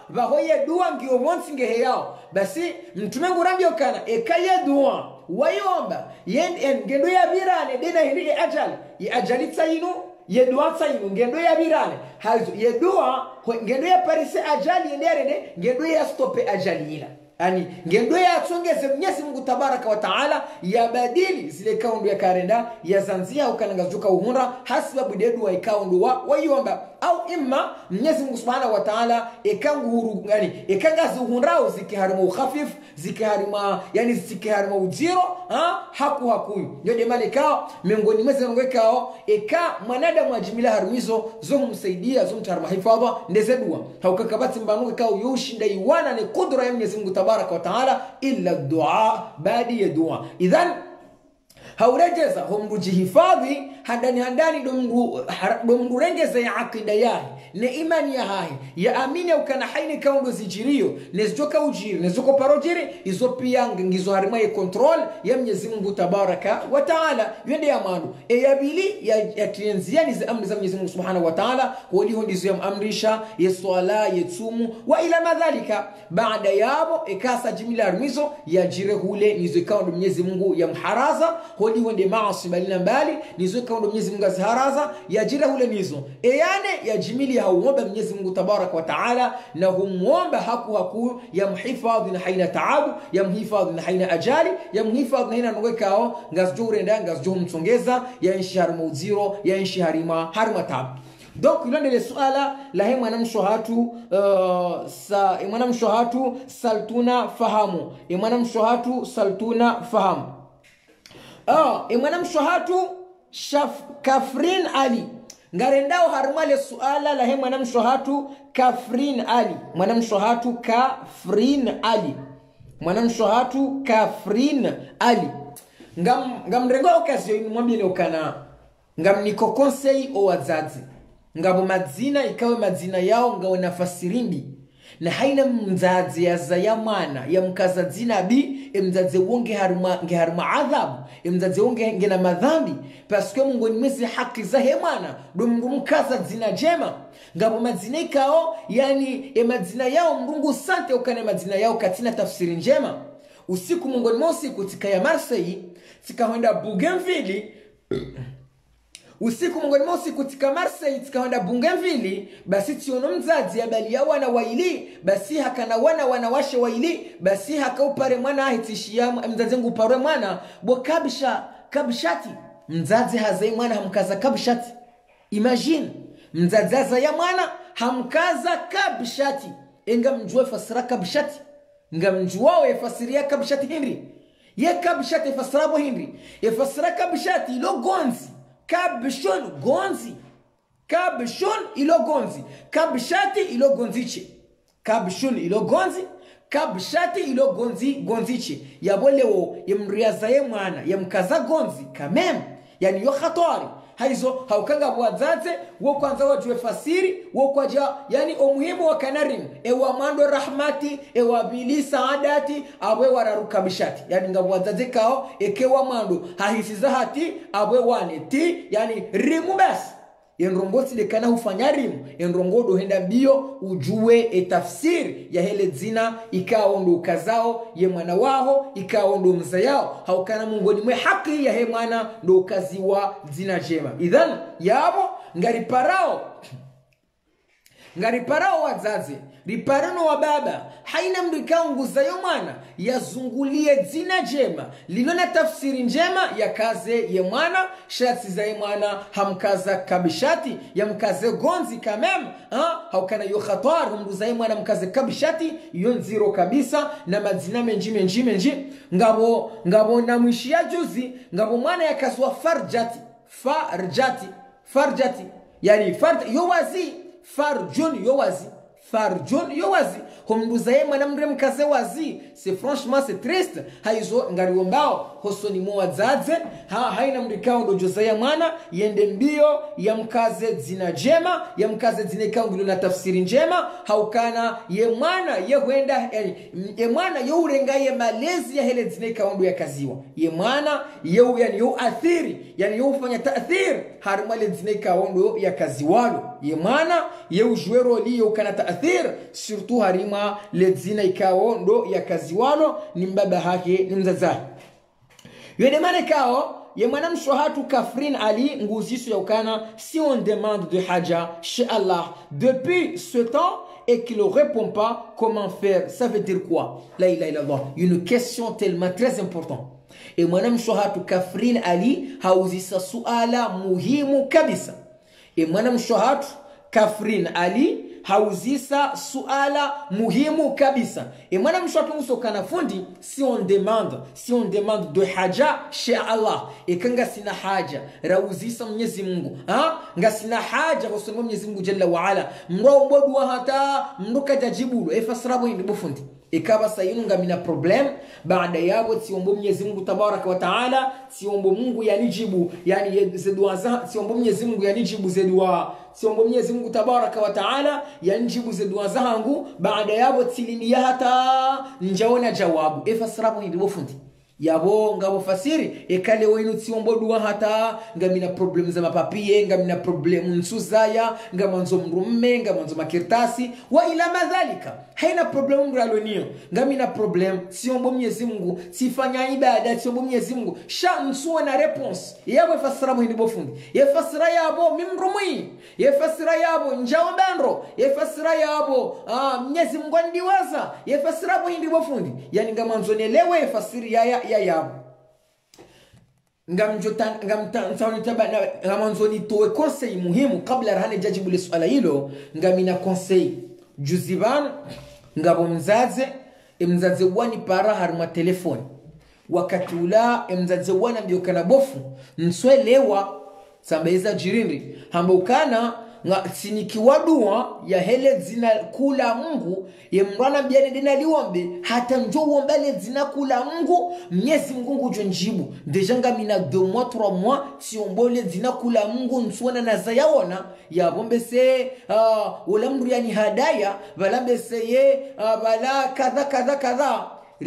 vahoye dua ngio monsi ngehe yao basi mtume ngurambio kana ekaye dua wayomba ngendo ya birane dena hindi ajali ya ajali tsainu ye dua tsainu ngendo ya birane hazo ye dua ngendo ya parise ajali yenderene ngendo ya stope ajali ila yani ngendo ya tsongeze Mwenyezi Mungu Tabaraka wa Taala ya badili zile kaundu ya karenda ya zanzia ukanangazuka uhunra hasibabu dedu wa ikaundu wa yomba au imma Mwenyezi Mungu Subhanahu wa Taala ekanguru yani ekangazu uhunrao zikiharimu khafif zikiharima yani zikiharima ujiro hakuyu ndio demale kao miongoni mwezi ngwekao mwanadamu ajimila harumizo zo humsaidia zo mtarima hifadha ndezedua haukakabati mbanuke kao yoshinda iwana ni kudra ya Mwenyezi Mungu Tabaraka wa Taala illa dua baadi ya dua idhan haurejeza humruji hifadhi handani domngu rengeze ya akida yahi ne imani ya hahi ya amini ukana haini kaundo zijirio nezijoka ujiri nezoko parojiri izo pia ngizo harima ya kontrol ya Mwenyezi Mungu Tabaraka wa Taala yende ya manu ya bili ya tienziani za amri za Mwenyezi Mungu Subhanahu wa Taala waliho ndizo ya amrisha ya swala ya tsumu wa ila madhalika baada yabo ekasa jimila harmizo ya jire hule nizo kaundo Mwenyezi Mungu ya mharaza waliho ndi maasi balina mbali nizo kaundo Mwenyezi Mungu azharaza ya jire hule nizo eyane ya jimili hauomba Mwenyezi Mungu Tabaraka wa Taala na humuomba haku ya mhifadhi na haina taabu ya mhifadhi na haina ajali ya mhifadhi na haina nwekao ngazjure nda ngazjuhu mtsongeza ya inshi harima uziro ya inshi harima taabu. Donc ilondele suala la he mwanamshohatu mwanamshohatu saltuna fahamu mwanamshohatu saltuna fahamu mwanamshohatu Kafrin Ali ngarendao harumale suala la he mwanamshohatu Kafrin Ali mwanamshohatu Kafrin Ali ngamrengo okazio mwambie okana ngamniko konsei o wazazi ngabo madzina ikawe madzina yao ngawe nafasirimbi na haina mzazi ya zaya mwana ya mkaza dzina bi mzazi wonge haruma adhabu mzazi wonge ngena madhambi paske Mungu ni mwezi haki za he mwana do Mungu mkaza dzina jema ngabo madzina ikao yani madzina yao Mungu sante ukane madzina yao katina tafsiri njema usiku Mungu ni mosiku tikaya Marseille tikahonda Bougainville usiku mungoni mosi kutika Marseille tikahonda Bougainville basi tiono mzazi ya bali ya wana waili basi hakana wana washe waili basi hakaupare mwana ahitishia mzazi ngu upare mwana bo kabishati mzazi hazai mwana hamkaza kabishati imagine mzazi hazai ya mwana hamkaza kabishati enga mjue fasira kabishati nga mjua wefasiria kabishati Henry ye kabishati fasirabo Henry yefasira kabishati ilo gonzi kabishon gonzi kabishon ilo gonzi kabishati ilo gonziche kabishon ilo gonzi kabishati ilo gonziche yabolewo yemriaza ye mwana yamkaza gonzi kamem yani yo khatari haizo haukanga bwazaze wo kwanza wajue fasiri wo kwaja yani umuhimu wa kanarim ewa mando rahmati ewa bili saadati abwe wararukabishati yani ngabwazaze kao ekewa mando hahisiza hati abwe wane ti yani rimu basi enrongosi lekana hufanya rimu enrongodo henda mbio ujue etafsiri ya hele dzina ikaondo ukazao ye mwana waho ikaondo mza yao haukana mungoni mwe haki ya he mwana ndo ukaziwa dzina jema idhan yabo ngariparao wazazi riparano wa baba haina mrikao nguzayo mwana yazungulie dzina jema lilona tafsiri njema ya kaze ye mwana shatsi za ye mwana hamkaza kabishati ya mkaze gonzi kamem haukana yu khatar mruza ye mwana mkaze kabishati yon zero kabisa na madzina menji ngabo na mwishia juzi ngabo mwana ya kaswa farjati yani farjun yowazi humduza ye mwana mre mkaze wazi c'est franchement c'est triste haizo ngariombao hosoni mwa zaze haina mrikao ndo joza ya mwana yende mbio ya mkaze dzina jema ya mkaze dzina ikangulu na tafsiri njema haukana ye mwana ye huenda ye mwana ye urenga ye malezi ya hele dzina ikaundu ya kaziwa ye mwana ye yani yo athiri yani yo ufanya taathir harumale dzina ikaundu ya kaziwalo ye mwana ye ujuero li yo kana taathir surtout harima ledzina ikao ndo ya kazi wano ni mbaba hake ni mzazahi yede mane kao ye mwana mshohatu Kafrin Ali nguzisu ya ukana si on demande de haja chez Allah depuis ce temps et qu'il ne répond pas comment faire, ça veut dire quoi? La ilaha illallah, une question tellement très importante. Et mwana mshohatu Kafrin Ali hauzisa suala muhimu kabisa. Et mwana mshohatu Kafrin Ali hauzisa suala muhimu kabisa. Et mwana mshohatu musokana fundi si on demande de haja chez Allah. Et kanga sina haja rauzisa Mwenyezi Mungu. Nga sina haja kusema Mwenyezi Mungu Jalla wa Ala. Mrobodu hata mnuka jajibu efasrabo ndi fundi. Ikaba sayinunga mina problem baada yabo tiombo Mwenyezi Mungu Tabaraka wa Taala tiombo Mungu yanijibu yani zedwaza tiombo Mwenyezi Mungu yanijibu zedwa tiombo Mwenyezi Mungu Tabaraka wa Taala yanijibu zedwa zangu baada yabo tilini hata njaona jawabu efasrabu ndi bofundi yabo ngabo fasiri ekale wenu tiombo dua hata ngamina problem za mapapie ngamina problem nsuzaya ngamanzo mrumme ngamanzo makirtasi wa ila madhalika haina problem ngralonio ngamina problem tiombo Mwenyezi Mungu sifanya ibada tiombo Mwenyezi Mungu sha nsuwa na response yabo fasira mu ndibo fundi yefasira yabo mimrumui yefasira yabo njaombandro yefasira yabo Mwenyezi Mungu ndiwaza yefasira mu ndibo fundi yani ngamanzo nelewe fasiri ya yabo ngamanzoni towe conseil muhimu kabla rahane jajibu le swala hilo ngamina conseil juziban ngabo mzaze wani para haruma telefoni wakati ula mzaze wana mbio kana bofu nswelewa sambeza jirindi hamba ukana nga sinikiwadua ya hele zina kula Mungu ye mwana mbiane dina liombe hata njo uombele zina kula Mungu Mwenyezi Mungu jonjibu deja ngamina 2 mois 3 mois siombole zina kula Mungu nsuona na zayaona ya bombe se ulamru yani hadaya balambe se ye bala kadha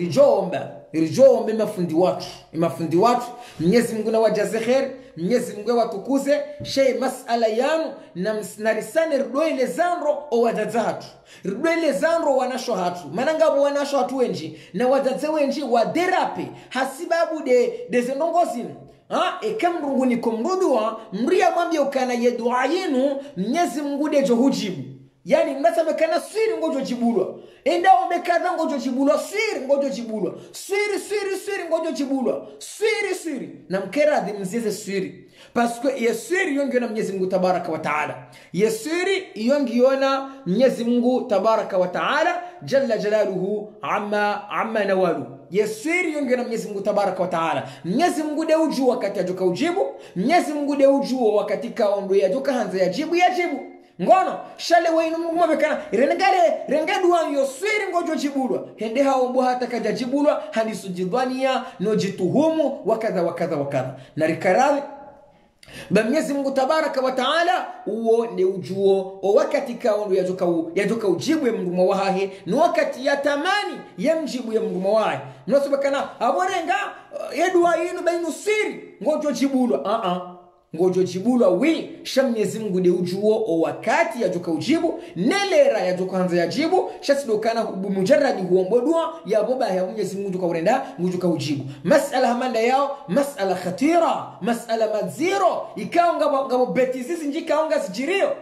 rijoombe mafundi watu Mwenyezi Mungu na wajaze khair Mwenyezi Mungu watukuze shay masala yanu na risane rdoile zanro o wadadzatu rdoile zanro wanasho hatu manangabo wanasho hatu wenji na wadadze wenji waderape hasibabu de zenongozi ekamrungu ni kumrudua mria mwambie ukana ye dua yenu Mwenyezi Mungu dejo hujibu yani mnasema kana siri ngojo jibulwa enda omekadha ngojo jibulwa siri ngojo jibulwa siri ngojo jibulwa siri na mkera adhimzize siri parce que yesiri yongiona Mwenyezi Mungu Tabaraka wa Taala yesiri yongiona Mwenyezi Mungu Tabaraka wa Taala jalla jalaluhu amma nawalu yesiri yongiona Mwenyezi Mungu Tabaraka wa Taala Mwenyezi Mungu de ujua wakati ajoka ujibu Mwenyezi Mungu de ujua wakati kaondo yajoka hanza yajibu ngono shale wenu Mungu mabekana rengadua yo swiri ngojo jibulwa hende haombo hata kaja jibulwa handi sujidwania no jituhumu wakadha na rikarawi Mwenyezi Mungu Tabaraka wa Taala uo ne ujuo o wakati kaondo yajoka ujibu ya Mungu wahahe no wakati yatamani ya mjibu ya Mungu wahahe mnasobekana aborenga edua yinu bainu siri ngojo jibulwa ngojo jibulwa wi Mwenyezi Mungu de ujuo o wakati yajoka ujibu nelera yajoka hanza yajibu shasidokana mujarradi huombodua ya boba ya Mwenyezi Mungu joka urenda ngujuka ujibu masala hamanda yao masala khatira masala madziro ikao ngabo betizizi njikaonga zijirio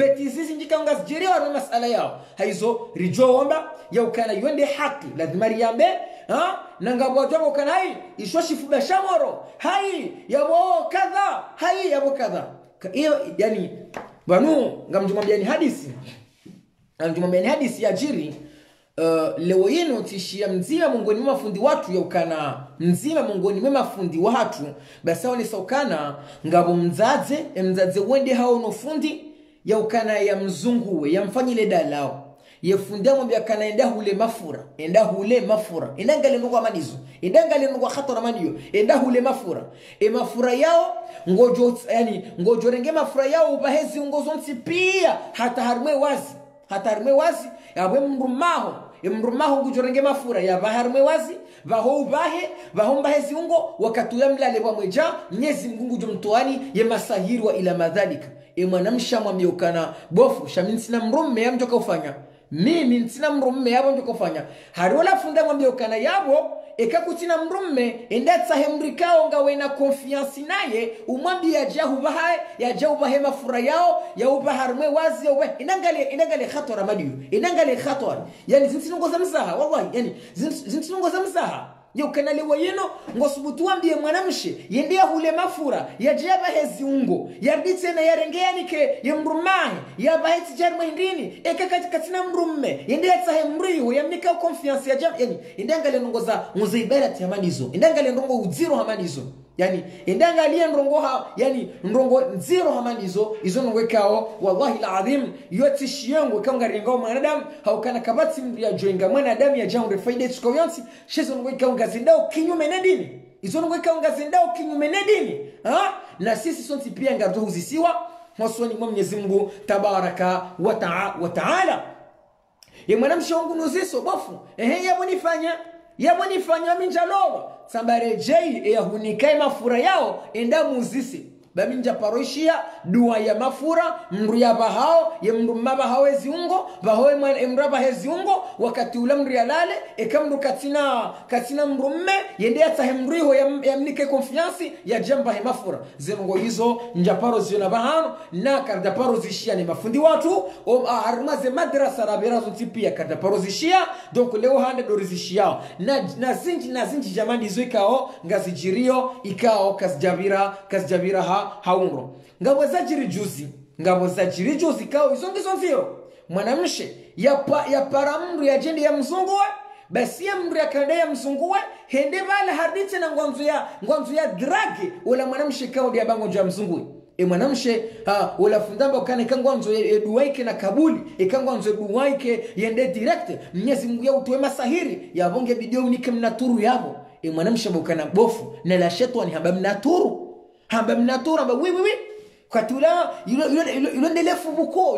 na masala yao haizo rijoomba ya ukana yonde haki lazima riyambe nangabo jomo kanai ishoshifu bashamoro yabo kadha hiyo yani banu ngamjumwambiani hadisi ya jiri leo yenu tishia mzima mongoni mafundi watu ya ukana mzima mongoni mafundi watu basi wale saukana ngabo mzaze wende hao no fundi ya ukana ya mzunguwe ya mfanyile dalao yefundia mwambia kana enda hule mafura ngale ngwa manizo ngale ngwa khatara maniyo enda hule mafura mafura yao ngojo renge mafura yao ubahezi ngozo nsipia hata harme wazi yabwe mrumaho ngojo renge mafura ya baharme wazi baho ubahe bahezi ungo wakatuya mlale wa mweja Mwenyezi Mungu jumtoani ye masahiri wa ila madhalika mwanamsha mwambia ukana bofu shaminsi na mrumme amjoka ufanya mimi ntina mrumme yabo ndikofanya hari wala funda ngambye ukana yabo ekakutina mrumme endatsa hemrikao ngawe na confiance naye umwambie yaja ubahe mafura yao ya ubaharmwe wazi ya inangale khatar madiyo inangale khatar yani zinsinongoza msaha wallahi yani zinsinongoza msaha yo kanale wayeno ngosubutu ambie mwanamshe yende hule mafura yajaba heziungo yarditse na yarengea nike yemrumahe yabaheti jarma indini katina mrumme yende yatsahe mriho yamnika confiance ya jam yani indangale nongoza muzaibara hamanizo indangale ndongo uziro hamanizo yani indangale ndongo yani ndongo zero hamanizo izo nongwekao wallahi alazim yoti shiyengo kangarenga mwanadamu haukana kabati ya joinga mwanadamu ya jangu faida tsukoyansi shezo nongwekao ngazindao kinyume na dini izo nongwekao ngazindao kinyume na dini na sisi sonti pia ngardo huzisiwa mwasoni mwa Mwenyezi Mungu tabaraka wa taala ye mwanamshe wangu nuziso bofu yabonifanya minjalowa sambare jei ya hunikai mafura yao enda muzisi baminja paroishia dua ya mafura mru ya bahao ya mru maba hawezi ungo bahoe mraba hezi ungo wakati ula mru ya lale mru katina mru mme yende atahe mriho ya mnike konfiansi ya jamba he mafura zenongo hizo njaparo ziona bahano na kardaparo zishia ni mafundi watu harumaze madrasa rabirazo tipia kardaparo zishia donc leo hande dori zishia na zinji jamani hizo ikao ngazijirio ikao kasjabira haunro ngabo za jiri juzi kao izongizo nziro mwanamshe ya paramru ya jende ya mzunguwe basi ya mru ya kanda ya mzunguwe hende bala hardite na ngwanzu ya dragi wala mwanamshe kao dia bango ja mzunguwe mwanamshe wala fundamba ukane kangwanzo eduwaike na kabuli kangwanzo eduwaike yende direct Mwenyezi Mungu ya utoe masahiri ya bonge bidio unike mnaturu yabo mwanamshe bukana bofu na la shetani hamba mnaturu amba oui katula ilondelefu buko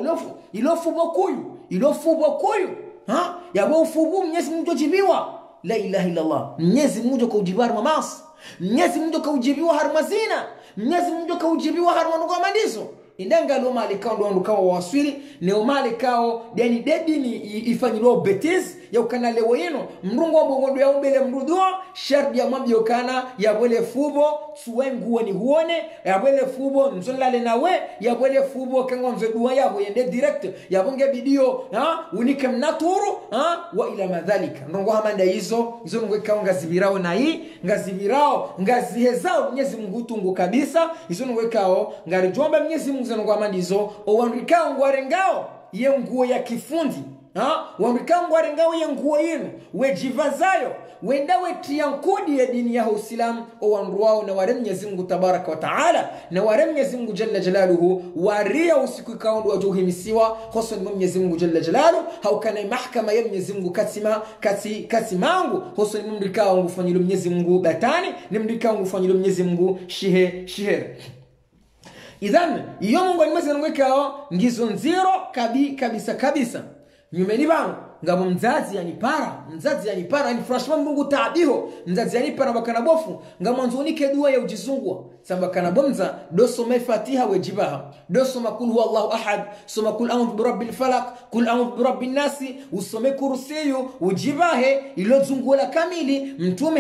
ilofu bukoyu yabo ufubu Mwenyezi Mungu jibiwa la ilaha illa Allah Mwenyezi Mungu kaujibiwa mamas Mwenyezi Mungu kaujibiwa harmazina Mwenyezi Mungu kaujibiwa harmanugo mandizo indanga lo malikao ndo ndukawa waswiri ne malikao deni dedini ifanyiro betiz ya ukanale weno mrungo wa bongo ya umbele mrudo shardi ya mwambio kana ya bwele fubo suwengu ni huone ya bwele fubo mzonlale nawe ya bwele fubo kangonzo duwa yabo yende direct ya bonge bidio unike mnaturu wa ila madhalika ndongo hamanda hizo ngwe kaunga zibirao na hii ngazibirao ngazihezao Mwenyezi Mungu tungu kabisa hizo ngwe kao ngarijomba Mwenyezi Mungu zanongwa mandizo owanrikao ngwarengao ye nguo ya kifundi wanrikao ngwarengao ye nguo yenu wejivazayo wenda wetia nkodi ya dini ya Uislamu owanruao na ware Mwenyezi Mungu tabaraka wa taala na ware Mwenyezi Mungu jalla jalaluhu waria usiku kaundu wajuhimisiwa hoso ni Mwenyezi Mungu jalla jalaluhu haukana mahkama ya Mwenyezi Mungu katimangu hoso ni mrikao ngufanyilo Mwenyezi Mungu batani ni mrikao ngufanyilo Mwenyezi Mungu shihere idhan iyo Mungu animeze ngwekao ngizo nziro kabisa nyumeni bangu ngabo mzazi yanipara ni frashman Mungu taabiho mzazi yanipara bakana bofu ngamo nzonike dua ya ujizungwa samba kana bomza doso Fatiha wajibaha doso makul huwa Allahu ahad soma kul a'udhu birabbil falaq kul a'udhu birabbin nas usome kursiyo ujibahe ilo zunguola kamili mtume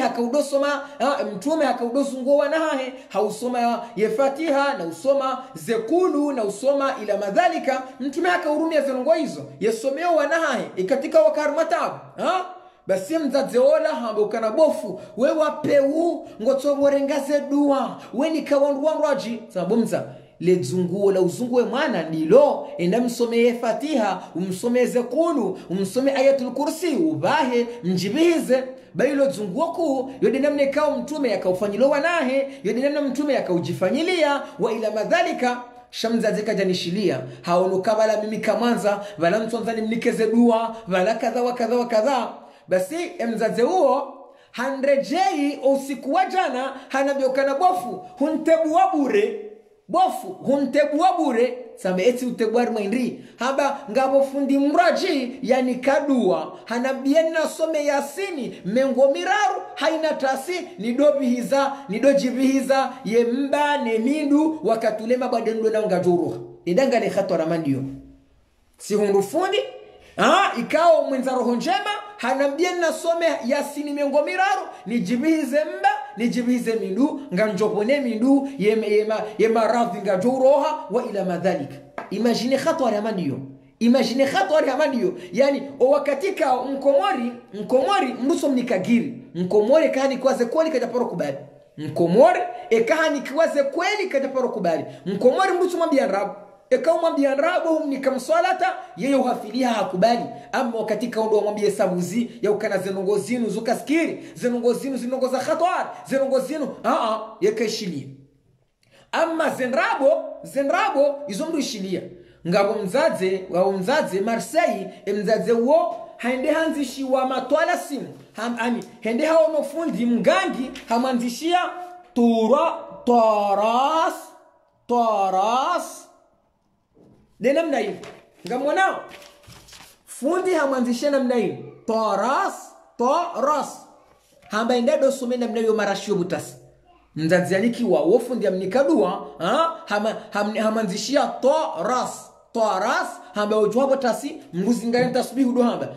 hakaudosungwa nahe hausoma ya Fatiha na usoma zekulu na usoma ila madhalika mtume hakahurumia zenongo hizo yesomeo wanahe ikatika wakarmatabu basi mzazi ola hambo kana bofu we wapeu ngotoborengaze dua we ni kawanduanraji sabumza le zunguo la uzunguwe mwana nilo enda msomee Fatiha umsomee zekulu umsomee ayatul kursi ubahe mjibize bailo zunguo ku yode namne kao mtume yakaufanyilo wanahe yode namne mtume yakaujifanyilia wa ila madhalika shamza zikajanishilia haonu kabala mimi kamanza wala mtonzani mnikeze dua wala kadha wa kadha basi mzaze huo handrejei usiku wa jana hanabiokana bofu huntebua bure sambe eti utebwari mwindri haba ngabo fundi mraji yani kadua hanabieni na some Yasini mengo miraru haina tasi nidojibihiza yemba nemindu wakatulema badendo na ngajuru idanga le khatara mandio si hundu fundi ikao mwenza roho njema hanambia nasome Yasini miongo miraro nijibihize mba nijibihize mindu nganjopone mindu yema radhi ngajuroha wa ila madhalika. Imagine khatwari amaniyo, imagine khatwari amaniyo. Yani wakatika mkomori mnuso mnikagiri mkomori kahani kwaze kweli kajaparo kubali mkomori ekahani kwaze kweli kajaparo kubali mkomori mnuso mwambia rabu ekao mwambia rabu nikamswalata yeye uhafilia hakubali. Ama wakatika ndo mwambie sabuzi ya ukana zenongozinu zukaskiri zenongozinu zinongoza khatwari zenongozinu yekeshilia. Ama zenrabo izo mdu ishilia ngabo mzaze Marseille mzaze wo haende hanzishi wa matwala simu hende hao no fundi mgangi hamanzishia toras de namna hiyo ngamona fundi hamanzishia namna hiyo toras hamba indado some namna hiyo marashio butasi mzazi alikiwa wofundi amnikadua hamanzishia toras hamba ujwabo tasi mbuzi ngani tasbihu do hamba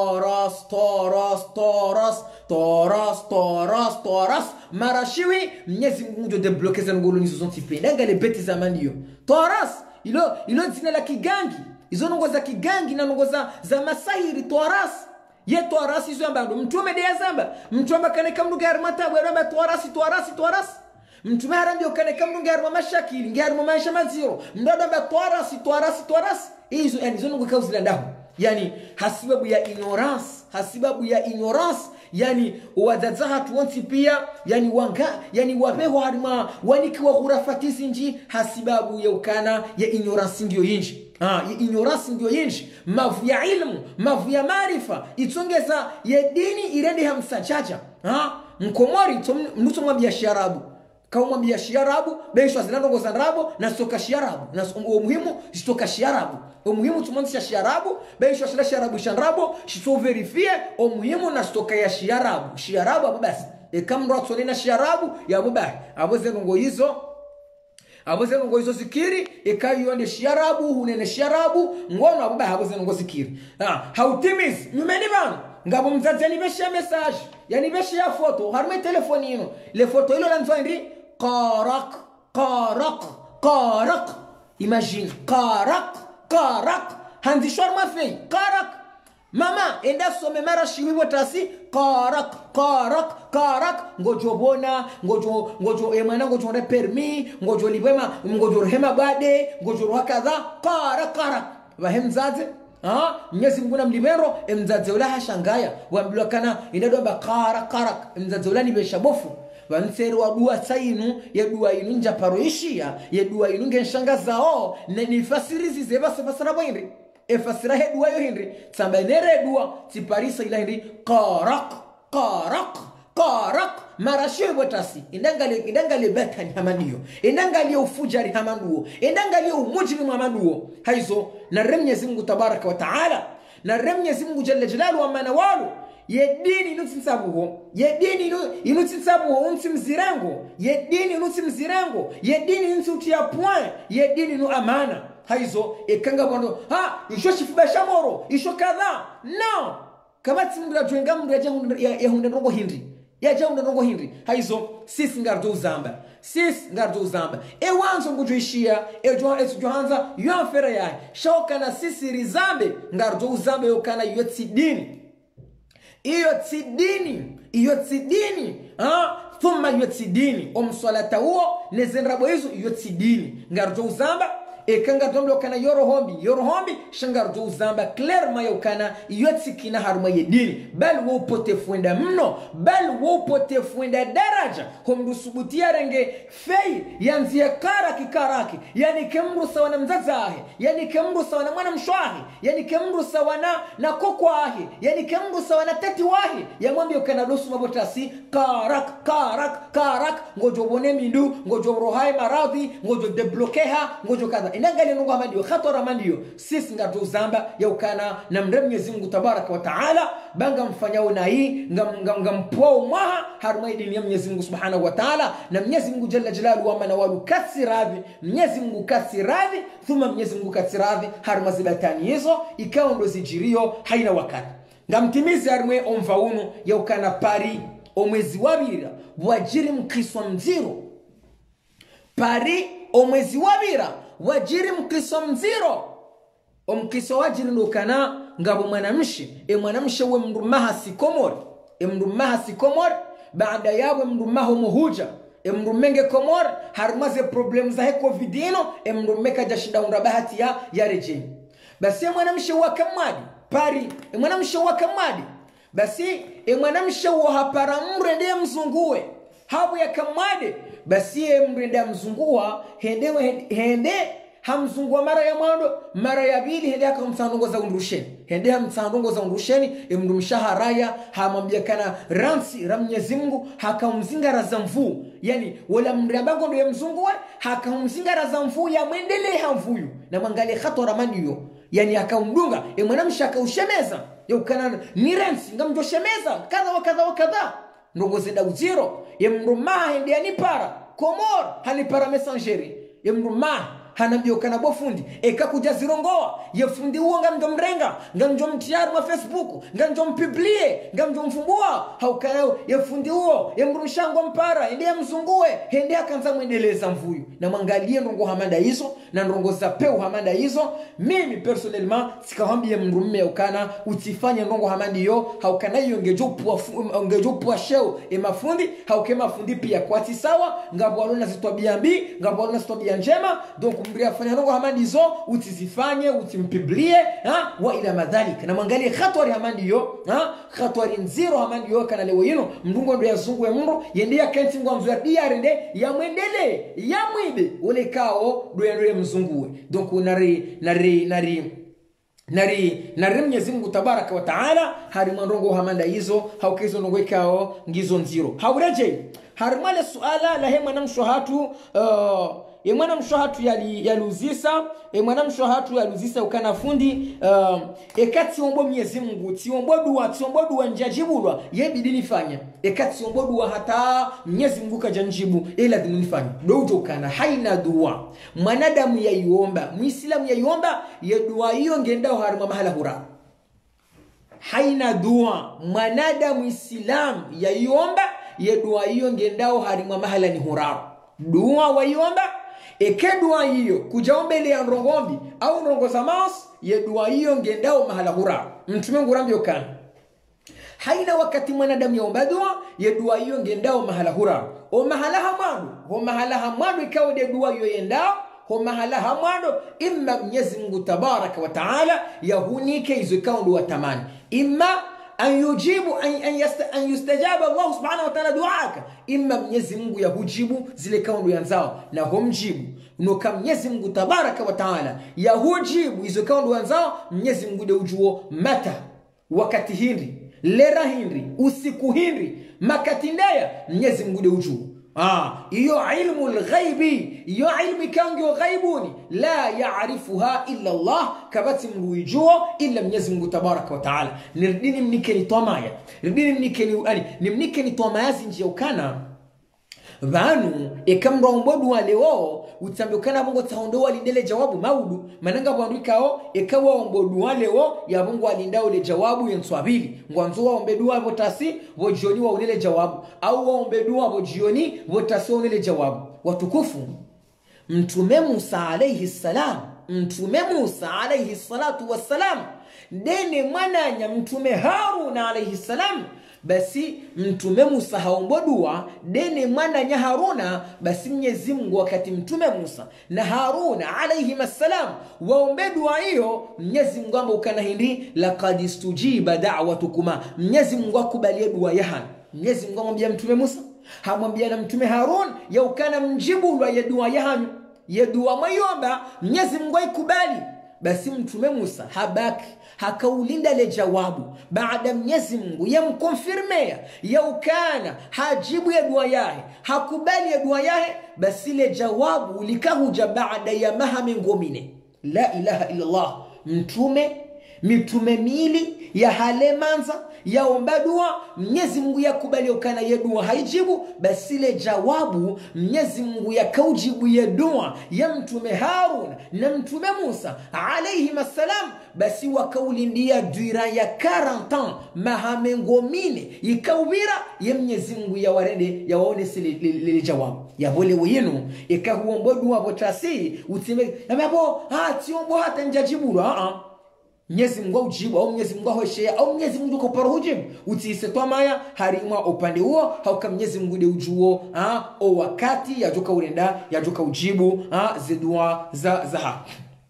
toras marashiwi Mwenyezi Mungu ndio deblokeza ngolo nizo zontipenda ngale beti zamani hiyo toras ilo zina la kigangi izo nongo za kigangi na nongo za masahiri toras ye toras izo ambando mtume de zamba mtume kana kamdu garmata bweramba toras mtume harambi kana kamdu garma mashakili garma maisha maziro ndadamba toras izo yani izo nongo kauzila ndaho yani hasibabu ya ignorance yani wadazaha tuonti pia yani wapeho harima wanikiwa khurafatisi nji hasibabu ya ukana ya ignorance ndio yinji ya ignorance ndio yinji mavu ya ilmu mavu ya maarifa itongeza ya dini irende hamsachacha mkomori mnuto mwambia sharabu kama mwambia shiarabu besho zinanongo za rabo na soka shiarabu na umuhimu sitoka shiarabu umuhimu tumanzisha shiarabu besho shila shiarabu shanrabo shito verifie umuhimu na stoka ya shiarabu abo basi kama ndo na shiarabu ya baba aboze ngo hizo zikiri ekayo ande shiarabu hunene shiarabu ngono abo baba aboze ngo zikiri hautimiz nyumeni bana ngabo mzazi anibesha message yanibesha ya foto harme telefoni ino le foto ilo lanzo ndi qarak imagine qarak handi shorma fei qarak mama enda some mara shiwi wotasi qarak ngojo emana ngojo re permis ngojo libema ngojo hema bade ngojo hakadha qarak bahemzaze Mwenyezi Mungu namlibero mzazi ula hashangaya waambiwa kana inadomba qarak mzazi ula nimeshabofu wansero wa dua sainu ya dua inu nja paroishia ya dua inu ngenshangaza na nifasirizi zeba sefasara boindi efasira he dua yo hindi sambenere dua tiparisa ila hindi qarak marashio botasi indangale betani hamaniyo indangale ufujari hamanduo indangale umujrimu hamanduo haizo na Mwenyezi Mungu tabaraka wa taala na Mwenyezi Mungu jalla jalalu wa manawalu yedini inutsinsabuho unsimzirango yedini insutia point yedini nu amana haizo ekanga bondo isho shifubasha moro isho kadha no kama tsimndira twenga mndu ya hunde ndongo hindi haizo sisi ngardo uzamba ewanzo ngujoishia ejohanza yonfera ya shoka na sisi rizambe ngardo uzambe yokana iyo tsidini thumma yotsidini omswalata huo nezenrabo hizo yotsidini ngardo uzamba ekanga domlo kana yorohombi shangardo uzamba clairement yokana yotsikina haruma yedini bal wo potefuenda mno bal wo potefuenda daraja homdusubutia renge fei yanzia karaki yani kemru sawa na mzazahe yani kemru sawa na mwana mshwahi yani kemru sawa na kokwahi yani kemru sawa na tati wahi yamwambia yokana dosu mabotasi karak ngojo bone mindu ngojo rohai maradhi ngojo deblokeha ngojo kadha inangali nungu hamandiyo khatora mandiyo sisi ngatu zamba ya ukana na mre Mwenyezi Mungu tabaraka wa taala banga mfanyao na hii ngampoa mwaha harumai dini ya Mwenyezi Mungu subhanahu wa taala na Mwenyezi Mungu jalla jalalu wa manawalu kasiradhi Mwenyezi Mungu kasiradhi thumma Mwenyezi Mungu kasiradhi haruma zibatani hizo ikawa ndo zijirio haina wakati ngamtimizi harumwe omvaunu ya ukana pari omwezi wabira wajiri mkiswa mziro pari omwezi wabira wajiri mkiswa mziro omkiso wajiri nukana ngabo mwanamshi mwanamshi we mrumaha sikomori mrumaha sikomori baada yawe mrumaho muhuja mrumenge komor harumaze problem za covidino mrumeka jashinda unrabahati ya rejeni basi mwanamshi wa kamadi pari mwanamshi wa kamadi basi mwanamshi wa hapara mrende mzunguwe habu ya kamade basi mrende mzungua hende hamzungua mara ya mwando mara ya pili hende akamsandongo za unrusheni hende hamsandongo za unrusheni mrumshaharaya hamwambia kana ransi ra Mwenyezi Mungu hakamzinga za mvuu yani wala mrambango ndo mzunguwe hakamzinga za mvuu ya mwendelee hamvuyu na mwangalie khatora mandiyo yani akamdunga mwanamshi akaushemeza yokana ni ransi ngamjoshemeza kadha wa kadha wa kadha ndongo zenda uziro mrumaha hende anipara komor hanipara messengeri mrumaha hanambio kana bofundi ekakuja zirongoa yefundi huo ngamjo mrenga ngamjo mtiaru wa Facebook ngamjo mpiblie ngamjo mfumbua haukanao yefundi huo yemrumshango mpara ende mzungue ende akanza muendeleza mvuyu na mwangalie ndongo hamanda hizo na ndongo za peu hamanda hizo mimi personnellement sikawambia mrumme ukana utifanye ndongo hamandi yo haukana hiyo ngejopua sheo mafundi haukema fundi pia kwati sawa ngabo alona zitwabia mbi ngabo alona zitwabia njema donc mbria fanya ndongo hamandi hizo utizifanye utimpiblie wa ila madhalika na mwangalie khatwari hamandi yo khatwari nziro hamandi yo kana leo yino mndungo ndo yazungwe mro yendea kenti ngwa dia rende ya mwendele ya mwibe ule kao ndo mzunguwe donc nari Mwenyezi Mungu tabaraka wa taala harimandongo hamanda hizo haukezo nongwekao ngizo nziro haureje harimale suala la hema na mshohatu mwana mshohatu yaluzisa mwana mshohatu yaluzisa ukana fundi ekati ombo Mwenyezi Mungu tiombo dua njajibulwa yebidini fanya ekati ombo dua hata Mwenyezi Mungu kajanjibu ila dinifanya dojo kana haina dua mwanadamu yaiomba muislamu yaiomba ya dua hiyo ngendao harima mahala hura haina dua mwanadamu islam yaiomba ya dua hiyo ngendao harima mahala ni hura dua waiomba eke dua hiyo kujaombele ya ndongombi au ndongo za maos ye dua hiyo ngendao mahala hura mtume ngurambio kana haina wakati mwanadamu yaomba dua ye dua hiyo ngendao mahala hura o mahala hamadu ikawa de dua hiyo yendao ho mahala hamadu imma Mwenyezi Mungu tabaraka wa taala yahunike hizo ikawa dua tamani imma an yujibu an yustajaba Allah subhanahu wa ta'ala duaka imma Mwenyezi Mungu yahujibu zile kaundo yanzao na humjibu nuka Mwenyezi Mungu tabaraka wa taala yahujibu hizo kaundo yanzao Mwenyezi Mungu de ujuo mata wakati hindi lera hindi usiku hindi makati ndaya Mwenyezi Mungu de ujuo iyo ilmu al-ghaibi iyo ilmu kango ghaibuni la ya'rifuha illa Allah kabati mruijuo illa Mwenyezi Mungu tabaraka wa taala nirdini mnikeni tomaya nirdini mnikeni tomaya zinje ukana vanu ekamro ombodu wale wao utambukana Mungu taondo walindele jawabu maudu mananga bwandikao ekawa ombodu wale wao ya Mungu alindao le jawabu yenswabili ngwanzo waombedu wao tasi wojoni waonele jawabu au waombedu wao jioni wotasi waonele jawabu watukufu mtume Musa alayhi salatu wassalam dene mwananya mtume Harun alayhi salam basi mtume Musa haombodua dene mwana nya Haruna basi Mwenyezi Mungu wakati mtume Musa na Haruna alayhi salam waombedua hiyo Mwenyezi Mungu amba ukana hindi laqad istujiba da'watukuma Mwenyezi Mungu akubalie dua yahan Mwenyezi Mungu amwambia mtume Musa hamwambia na mtume Harun ya ukana mjibu ya dua yahan ya dua mayomba Mwenyezi Mungu ikubali basi mtume Musa habaki hakaulinda le jawabu baada Mwenyezi Mungu yamkonfirmea yaukana hajibu ya dua yahe hakubali ya dua yahe basi le jawabu likahuja baada ya mahame ngomine. La ilaha illa Allah. Mitume mili ya halemanza yaomba dua Mwenyezi Mungu yakubali ukana ya dua haijibu basi le jawabu Mwenyezi Mungu yakaujibu ya dua ya mtume Harun na mtume Musa alayhi masalam basi wakaulindia dura ya 40 ans mahame ngomine ikawira ya Mwenyezi Mungu ya warede ya waone le jawabu ya bole wenu ikahuomba dua botasi utime na mabo tiombo hata njajibu Mwenyezi Mungu ujibu au Mwenyezi Mungu ahoshea au Mwenyezi Mungu kopara hujibu utise twamaya harima upande huo hauka Mwenyezi Mungu de ujuo o wakati yajoka urenda yajoka ujibu zidua za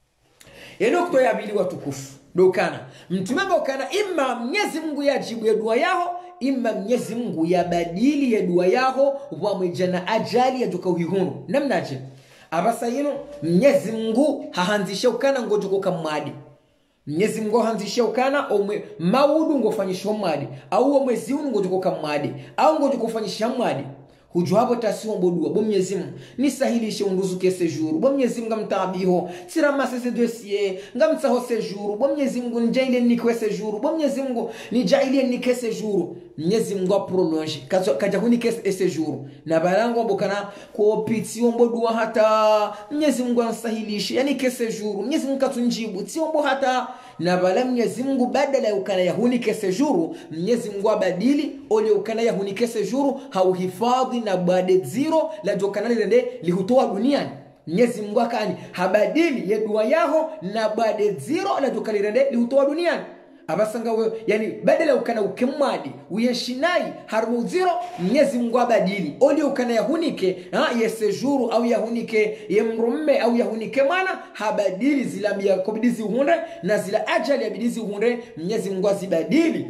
enokto ya bili watukufu dokana mtume bokana imma Mwenyezi Mungu yajibu ya dua yao imma Mwenyezi Mungu yabadili ya dua yao wamejana ajali yajoka uhihunu namnaje abasa yino Mwenyezi Mungu hahanzisha ukana ngojuko kamwadi Mwenyezi Mungu hanzisha ukana omwe maudu ngofanyisha mwadi au omwezi unu ngojuko mwadi au ngojuko fanyisha mwadi hujua hapo tasiombo dua bo Mwenyezi Mungu nisahilishe unduzuke séjour bo Mwenyezi Mungu mtabiho siramase ce dossier ngamtsaho séjour bo Mwenyezi Mungu njaile nikwe séjour bo Mwenyezi Mungu nijaile nikwe séjour Mwenyezi Mungu prolonge kaja kunike séjour na barango mbokana ko pitiombo dua hata Mwenyezi Mungu ansahilishe yani ke séjour Mwenyezi Mungu katunjibu tiombo hata na bala Mwenyezi Mungu badala ukana ya hunike séjour Mwenyezi Mungu abadili ole ukana ya hunike séjour hauhifadhi na bade zero la jokana lende lihutoa duniani Mwenyezi Mungu akani habadili ya dua yao na bade zero la jokana lende lihutoa duniani abasanga wewe yani badala ukana ukemwadi uyeshinai harmu zero Mwenyezi Mungu abadili oli ukana yahunike ya séjour au yahunike yemrumme au yahunike mwana habadili zila bia kobidizi uhunde na zila ajali ya bidizi uhunde Mwenyezi Mungu azibadili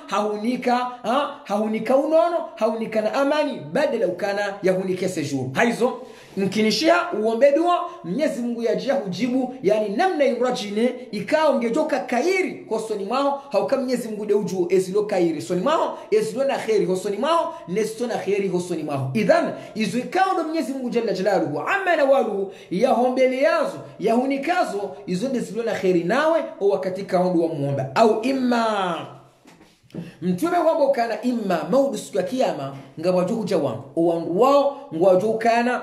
hahunika unono hahunika na amani badala ukana yahunike séjour haizo mkinishia uombe dua Mwenyezi Mungu yajia hujibu yani namna imrajine ikao ngejoka kairi hosoni mao hauka Mwenyezi Mungu de uju ezilo kairi soni mao ezilo na khairi hosoni mao nesto na khairi hosoni mao idhan izo ikao ndo Mwenyezi Mungu jalla jalaluhu amma na walu ya hombele yazo ya hunikazo izo nezilo na khairi nawe o wakati kaondu wa muomba au imma mtume wabo kana imma maudu siku ya kiyama ngabajo kuja wangu o wangu wao ngwajo kana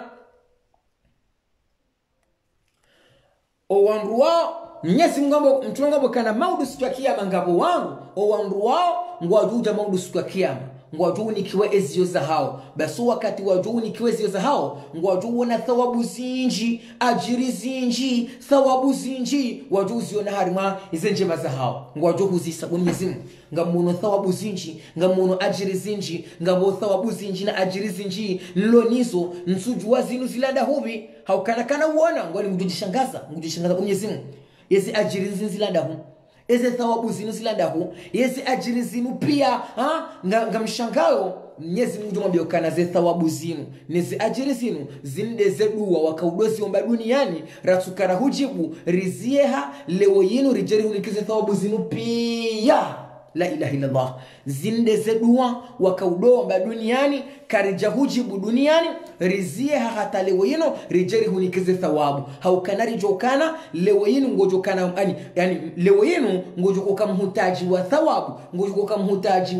o wandu wao Mwenyezi Mungu mtume wabo kana maudu siku ya kiyama ngabo wangu o wandu wao ngwajuja maudu siku ya kiyama ngwaju nikiwe ezio za hao basi wakati waju nikiwe ezio za hao ngwaju na thawabu zinji ajiri zinji thawabu zinji waju ziona harima izenjema za hao ngwaju huzisa Mwenyezi Mungu ngamuno thawabu zinji ngamuno ajiri zinji ngabo thawabu zinji na ajiri zinji nlonizo nsujua zinu zilanda hubi haukana kana uona ngwali ngujishangaza Mwenyezi Mungu yesi ajiri zinji zilanda hubi eze thawabu zinu zilandahu yezi ajiri zinu pia ngamshangao Mwenyezi Mungu mwambie kana ze thawabu zinu nezi ajiri zinu zindeze dua wakaudosi omba duniani ratukara hujibu rizieha leo yinu rijeri unikize thawabu zinu pia la ilaha illa Allah zindeze dua wakaudomba duniani karija hujibu duniani rizieha hata leo yino rijeri hunikize thawabu haukanari jokana leo yinu ngojokana yani leo yinu ngojokoka mhutaji wa thawabu ngojokoka mhutaji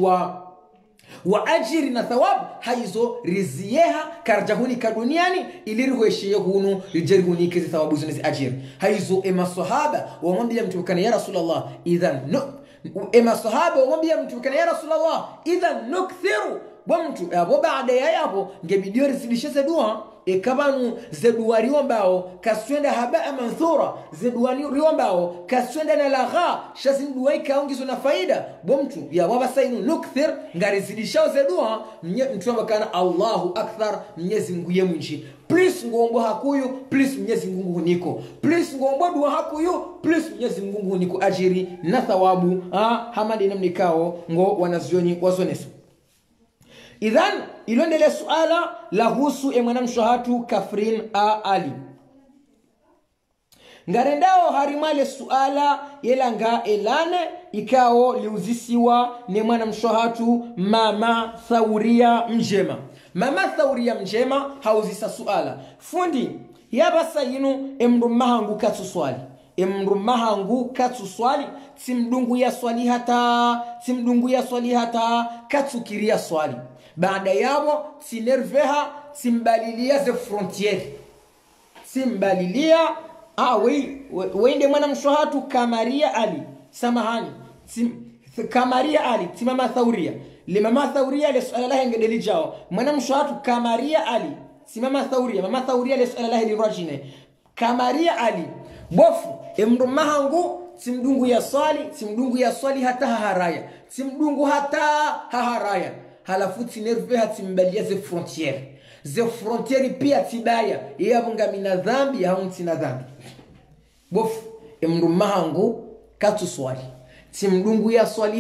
wa ajiri na thawabu haizo rizieha karjahuni ka duniani ilirweshe hunu rijeri hunikize thawabu zinizi ajiri haizo emasahaba wamwambia mtume ya Rasulullah idhan sahaba wamwambia mtu kana ya Rasulullah idhan nukthiru bomtu abo baada ya yapo ngebidio risidishe dua ekabanu zedua riombao kaswenda haba manthura zedua riombao kaswenda na lagha shazin dua ikaongizo na faida bomtu ya baba sainu nukthir ngarizidisha zedua mtu ambakana Allahu akthar Mwenyezi Mungu yemwinji please ngombo hakuyu please Mwenyezi Mungu huniko please ngombo dua hakuyu please Mwenyezi Mungu huniko ajiri na thawabu hamadi namnikao ngo wanazioni wazonesu idhan ilondele suala la husu mwanamshohatu Kafrin Ali ngarendao harimale suala yelanga elane ikao liuzisiwa ni mwana mshohatu mama Thauria Mjema. Mama Thauria Mjema hauzisa suala fundi yabasa yinu emrumahangu katsu swali. Emrumahangu katsu swali timdungu ya swali hata katsu kiria swali. Baada yabo tinerveha timbalilia ze frontiere. Timbalilia wende mwana mshohatu Kamaria Ali samahani Kamaria Ali timama Thauria le mama Thauria le swala lahe ngedeli jao mwana mshohatu Kamaria Ali timama Thauria mama Thauria le swala lahe lirajine Kamaria Ali bofu emrumahangu timdungu ya swali hata haharaya timdungu hata haharaya halafu tinerve timbalia ze frontiere pia tibaya yabunga mina dhambi ya hunti na dhambi bofu emrumahangu katu swali timdungu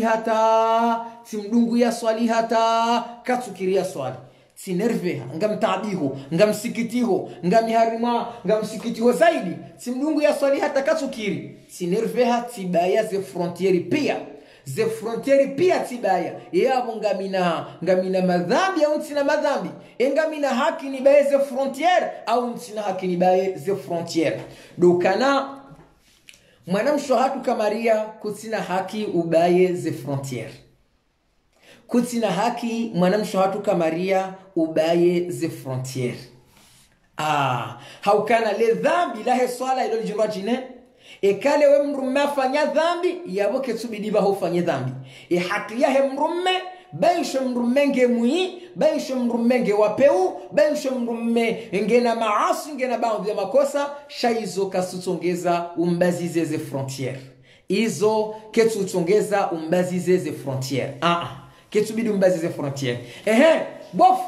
ya swali hata katu kiria swali tinerveha ngamtabiho ngamsikitiho ngamiharima ngamsikitiho zaidi timdungu ya swali hata katu kiri tinerveha tibaya ze frontiere pia tibaya yabo ngamina madhambi au ntina madhambi ngamina haki ni baye ze frontiere au ntina haki ni baye ze frontiere dokana mwana mshohatu Kamaria kutina haki ubaye ze frontiere kutina haki mwana mshohatu Kamaria ubaye ze frontiere haukana le dhambi lahe swala ilo lijirwa jine ekale we mrumme afanya dhambi yabo ketubidi ba hofanye dhambi haki yahe mrumme baisho mrumme ngemui baisho mrumme ngewapeu baisho mrumme ngena maasi ngena baadhi ya makosa shaizo kasutongeza umbazize ze frontiere izo ketutongeza umbazize ze frontiere ketubidi umbazize frontiere bof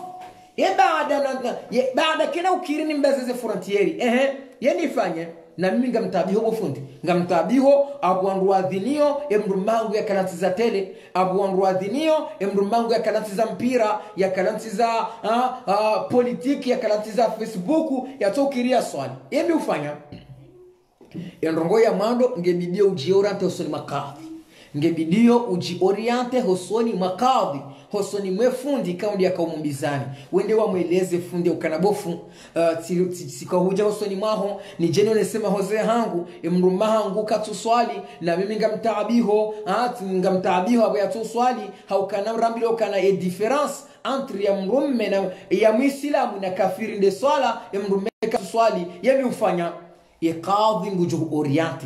baada kena ukirini mbazize frontiere yenifanye na mimi ngamtabiho bofundi ngamtabiho abuanruadhinio emrumangu ya kanatiza tele abuanruadhinio emrumangu ya kanatiza mpira ya kanatiza politiki ya kanatiza Facebook ya tokiria swali yemi ufanya endrongo ya mando ngebidio ujiorante hosoni makadhi ngebidio ujioriente hosoni makadhi hosoni mwefundi kaundi ya kaumumbizani wende wa mweleze fundi ukanabofu sikahuja hosoni maho ni jeni unesema hoze hangu emrumahangu katu swali na mimi ngamtabiho abu ya tu swali haukana rambilo kana difference entre ya mrumme na ya muislamu na kafiri nde swala emrumme katu swali yemi ufanya yekadhi ngujo oriente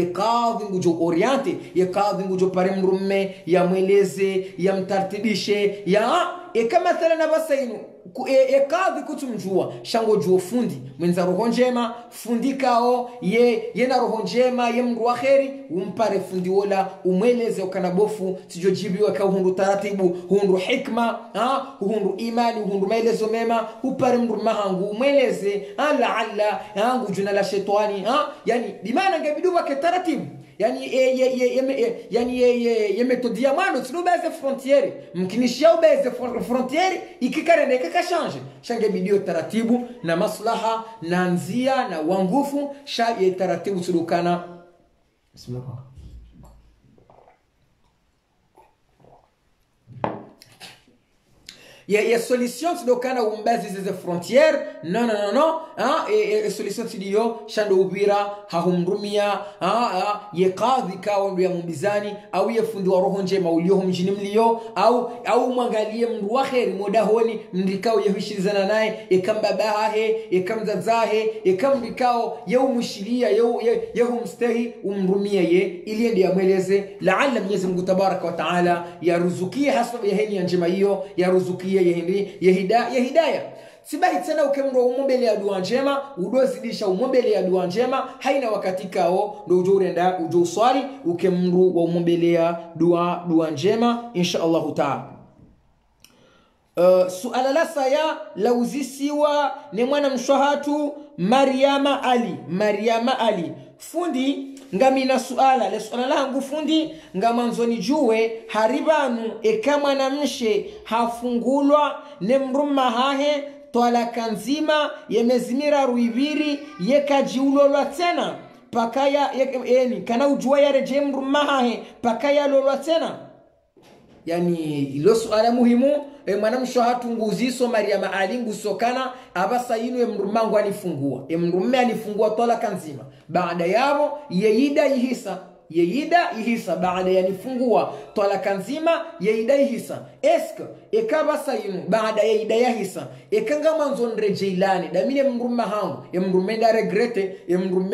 yekadhi ngujo pare mrumme ya mweleze ya mtartibishe ya kama thala basainu ekadhi kutumjua shango juo fundi mwenza roho njema fundi kao yena roho njema ye mndu wa kheri umpare fundi wala umweleze ukanabofu sijojibiwa ka hundu taratibu hundu hikma hundu imani hundu maelezo mema upare mndu mahangu umweleze alla yangu juna la shetani yani bimana ngabiduwa ke taratibu yani metodia mano tsubaze frontiere mkinishia ubaze frontiere ikikarende kakashange shange bidio taratibu na maslaha na nzia na wangufu sha taratibu tulukana bismillah ya solution tudokana umbazi ze frontiere non solution tudio shando ubira hahumrumia yekadhi kao ndo ya mumbizani au yefundi wa roho njema ulio mjini mlio au mwangalie mndu wa kheri modahoni mndikao yehishizana naye ekambabahe ekamzazahe ekamrikao yeumshilia yehumstahi umrumia ye ili ndiye amweleze laalla Mwenyezi Mungu Tabaraka wa Taala yaruzukie hasab yaheni ya njema hiyo yaruzukie hidayah sibahi tena ukemro umombele ya dua njema udozidisha umombele ya dua njema haina wakati kao ndo ujorenda ujoswali ukemru wa umombele ya dua njema insha Allah taala. Suala la saya lauzisiwa ni mwana mshahatu Mariama Ali fundi ngamina suala le suala langu fundi ngamanzoni juwe haribanu kama na mshe hafungulwa ne mruma hahe twala kanzima yemezimira ruiviri yekajiulolwa tena pakaya yani kana ujua ya reje mrumaha he pakaya lolwa tena. Yani ilo suala muhimu mwanamsho hatunguziso Maryama alingu sokana abasa inu mrumangu alifungua mrumme alifungua tola kanzima baada yabo yeida ihisa baada yanifungua tola kanzima yeida ihisa eska ekabasa inu baada yeida yahisa ekanga manzo nrejeilani damine mrumme hangu mrumme da regrete mrumme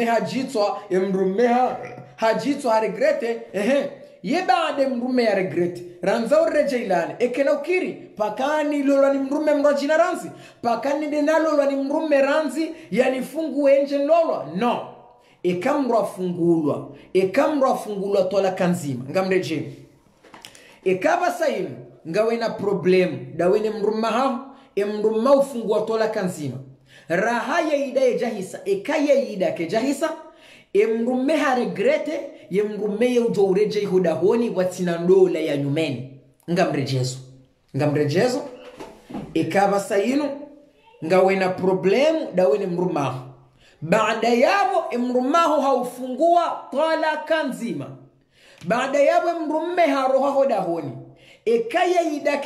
hajitwa ha regrete ye baade mrume ya regret ranza urejeilani ekena ukiri pakani lolwa ni mrume mrajina ranzi pakani denalolwa ni mrume ranzi yani fungu enje lolwa no ekamra fungulwa tola kanzima ngamreje ekaba sayin ngawe na problem dawene mruma ha mruma ufungua tola kanzima raha ya ida jahisa ekaye ida ke jahisa mrume ha regrete mrume ya ujoureje hudahoni watina ndola ya nyumeni ngamrejezo ekaba sayinu ngawe na problemu dawene mrumahu baada yabo mrumahu haufungua talaka nzima baada yabo mrume haroha hudahoni ekaye yida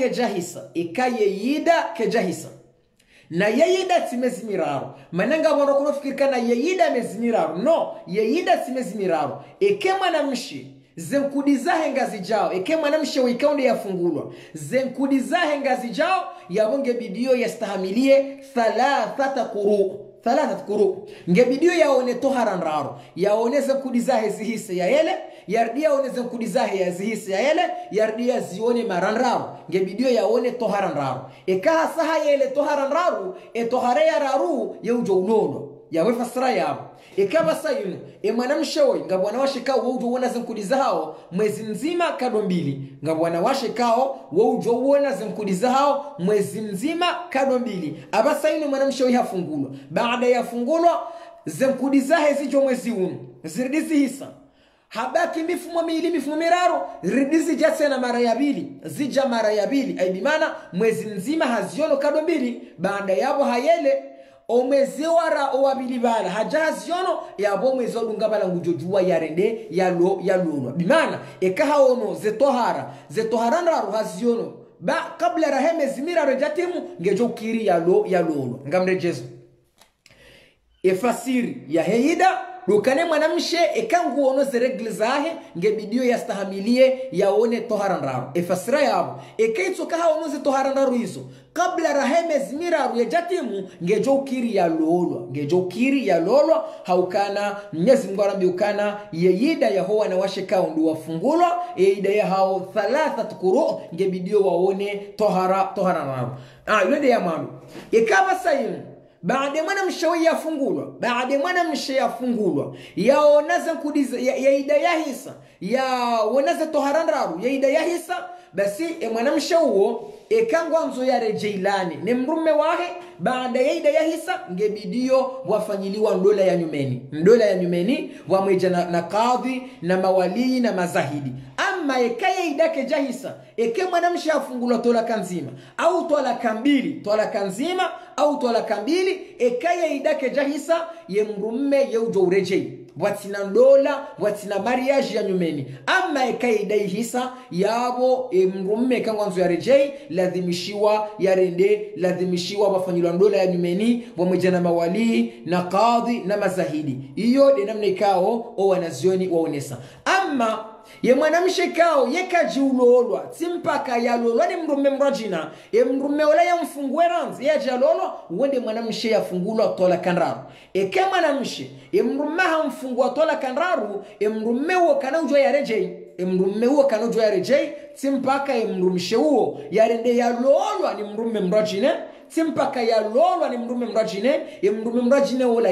ke jahisa na yeyida simezi miraro mananga wana kunofikirika na yeyida mezi miraro no yeyida simezi miraro eke mwanamshi zenkudizahe ngazi jao eke mwanamshi wikaunde yafungulwa zenkudizahe ngazi jao yabonge bidio yastahamilie thalathata quru ngebidio yaone toharan raro yaone zenkudizahe zihise ya ele yardia one zenkudizahe ya zihise ya ele yardia zione maranraro ngebidio yaone toharan raro ekaha saha yele toharan raro tohare ya raro yeujo unono yawe fasra yabo ekaba sayunu mwanamshawi ngabwana washikao waujo uona zenkudizahao mwezi nzima kado mbili ngabwana washikao waujo uona zenkudizahao mwezi nzima kado mbili abasayunu mwanamshawi hafungulwa baada ya fungulwa zenkudizahe zijo mwezi unu ziridisi hisa habaki mifumo miraro ridisi jatse na mara ya bili aibimana mwezi nzima haziono kado mbili baada yabo hayele omwezi wara owabili bala hajaziono yabo mwezi olungabala ngujojua yarende yalolwa bimana ekaha ono zetohara ndaru haziono ba kabla raheme zimiraro jatimu ngejo kiri yalolwa ngamrejezo efasiri ya heida dukane mwanamshe ekangu ono zeregle zahe ngebidio yastahamilie yaone toharandaru efasira yabo ekaitso kaha ono ze toharandaru hizo kabla raheme zmiraru ya jatimu ngejo kiri ya lolwa haukana Mwenyezi Mungu arambiukana yeyida yahowa na washekao ndu wafungulwa yeyida ya hao thalathat quru ngebidio waone toharandaru yule ya manu ekaba sayin baada mwanamshe yafungulwa yaonaza kudiza yaida yahisa yaonaza toharandaru yaida yahisa basi mwanamshe huo ekangwanzo ya rejeilani ni mrume wahe baada yaida yahisa ngebidio wafanyiliwa ndola ya nyumeni wamweja na kadhi na mawali na mazahidi ama ekaye idake jahisa eke mwanamshe yafungulwa tola kanzima au tola kanzima au tola kambili ekaye idake jahisa ye mrume ye ujoureje watina ndola watina mariage ya nyumeni ama ekaye idai hisa yabo mrume kangwanzo ya rejei lazimishiwa lazimishiwa wafanyilwa ndola ya nyumeni wamweja na mawali na kadhi na mazahidi iyo de namna ikao o wanazioni waonesa ama ye mwanamshe kao yekajiulolwa timpaka yalolwa ni mrume mrajina ye mrume wala ya mfungue ranzi ya jalolwa wende mwanamshe yafungulwa tola kanraru eke mwanamshe ye mrume hamfungua tola kanraru ye mrume huo kanaujo ya rejei timpaka ye mrumshe huo yarende yalolwa ni mrume mrajine timpaka yalolwa ni mrume mrajine ye mrume mrajine wala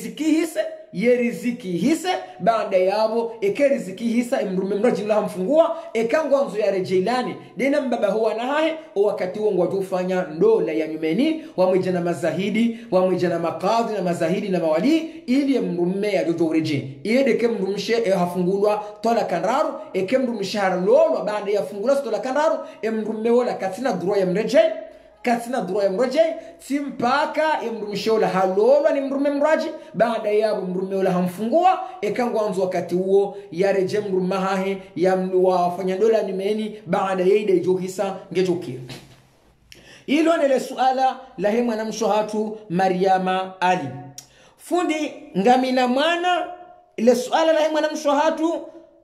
yeriziki hise baada yabo ekeriziki hisa mrume mrajini la mfungua ekangwanzo ya rejeilani dena mbaba huwa na hae wakati wongo watufanya ndola ya nyumeni wamweja na mazahidi wamweja na makadhi na mazahidi na mawali ili mrume ya jojo ureje iede ke mrumshe hafungulwa tola kanraru eke mrumshe haralolwa baada ya fungulwa tola kanraru mrume wala katina dhurua ya mreje katina dura ya mraji timpaka imrumshola halolwa ni mrume mraji baada yabo mrume ula hamfungua ekangwanzo wakati huo yareje mruma hahe ya wafanya dola nimeni baada yaida ijohisa ngejokira. Ilo nele suala la he mwanamsho hatu Maryama Ali. Fundi ngamina mwana ile suala la he mwanamsho hatu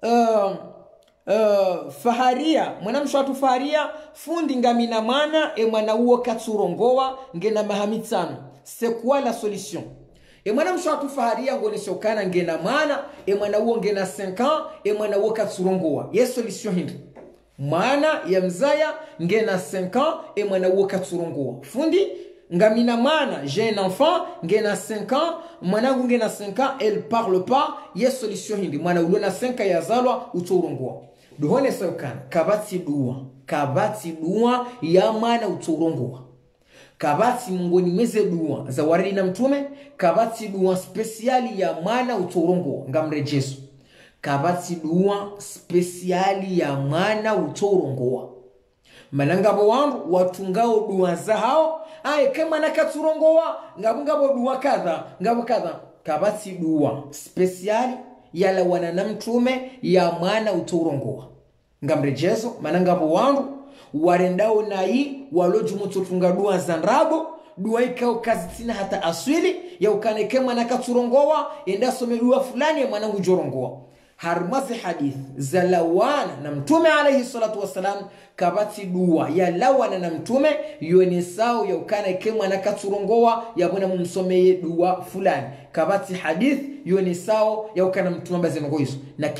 Faharia, mwanamsho hatu Faharia fundi ngamina mwana mwana uo katsurongoa ngena mahamitsano. C'est quoi la solution? Mwanamsho hatu Faharia ngone shokana ngena mwana mwana uo ngena 5 ans mwana uo katsurongoa. Yes solution hindi. Mwana ya mzaya ngena 5 ans mwana uo katsurongoa. Fundi ngamina mwana j'ai un enfant ngena 5 ans mwana ngu ngena 5 ans elle parle pas. Yes solution hindi mwana ulo na 5 ans yazalwa utorongoa. Duhone sokana kabati dua ya mwana utorongoa. Kabati mungoni meze dua za waridi na mtume. Kabati dua speciali ya mwana utorongoa ngamrejesu. Kabati dua speciali ya mwana utorongoa. Manangabo wangu watungao dua za hao kama nakaturongoa ngabungabo dua kadha ngabo kadha. Kabati dua speciali yala wana na mtume ya mwana utorongoa ngamrejezo manangabo wangu warendao nai waloju mututunga dua za nrago dua ikao kazitina hata aswili ya ukaneke mwana katurongoa enda some dua fulani ya mwana ujorongoa. Harmazi hadith za lawana na mtume alayhi salatu wasalam. Kabati dua ya lawana na mtume yone sao ya ukaneke mwana katurongoa ya mwana mumsomeye dua fulani. Kabati hadith yone sao ya ukana mtume bazengo hizo na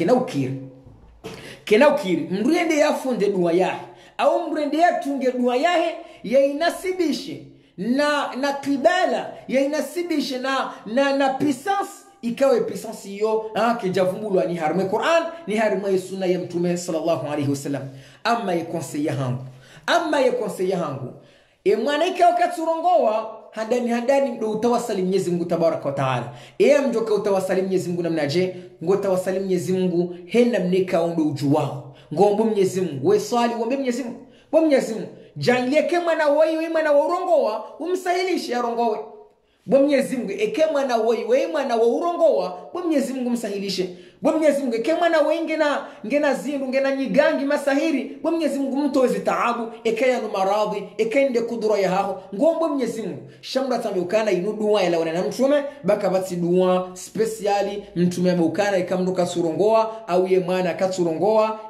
kena ukiri mrende ya funde dua yahe au mrende ya tunge dua yahe ya inasibishe na kibala ya inasibishe na puissance ikawe puissance hiyo kijavumbulwa ni harme Qur'an ni harme sunna ya mtume sallallahu alayhi wasallam. Amma ye conseiller hangu mwana ikawa katurongoa handani ndo utawasali Mwenyezi Mungu tabaraka wa taala. Mjoka utawasali Mwenyezi Mungu namnaje? Ngo utawasali Mwenyezi Mungu hena mnika ondo ujuwao. Ngombo Mwenyezi Mungu we swali uombe Mwenyezi Mungu. Bo Mwenyezi Mungu jangie kema na wewe mwana wa urongoa umsahilishe arongowe. Bo Mwenyezi Mungu ekema na wewe mwana wa urongoa bo Mwenyezi Mungu umsahilishe. Bo Mwenyezi Mungu ekema na wewe ngena zindu ngena nyigangi masahiri bo Mwenyezi Mungu mtowezi taabu ekaya no maradhi ekende kudura ya hao ngombo Mwenyezi Mungu shamra tamukana inu dua ila wana mtume baka bati dua speciali mtume amukana ikamnuka surongoa au ye mwana katurongoa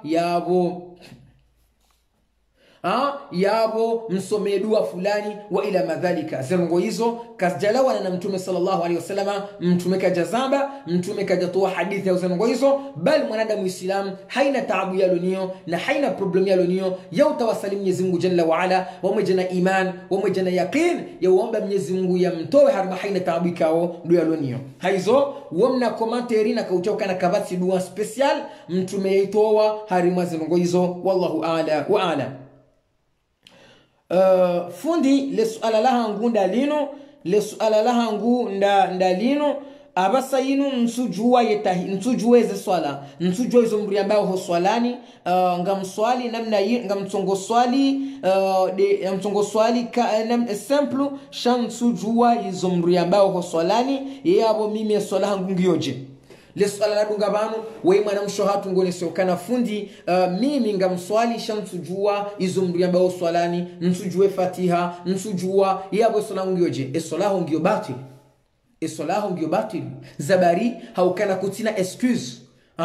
yabo msome dua fulani wa ila madhalika zengo hizo kasjalawa na mtume sallallahu alaihi wasallam. Mtume kajazaba mtume kajatoa hadithi ya zengo hizo bali mwanadamu Muislam haina taabu ya lonio na haina problem ya lonio ya utawasali Mwenyezi Mungu jalla wa ala wa mjana iman wa mjana yaqin ya uomba Mwenyezi Mungu ya mtoe harma haina taabu kao ndio ya lonio haizo wamna commentary na kautoka na kabati dua special mtume yaitoa harima zengo hizo wallahu ala wa ala. Fundi le suala lahangu ndalino abasa yinu nsujua nsujue ze swala nsujue izo mri ambao ho swalani ngamswali namna yi ngamtongo swali ngamtongo swali simple shan nsujua izo mri ambao ho swalani yabo mimi swala hangu ngiyoje le swala la dunga banu we mwana mshohatu ngone sokana fundi mimi ngamswali shamsujua izo mri ambao swalani nsujue Fatiha nsujua yabo swala ngiyoje esolaho ngiyo batil zabari haukana kutina excuse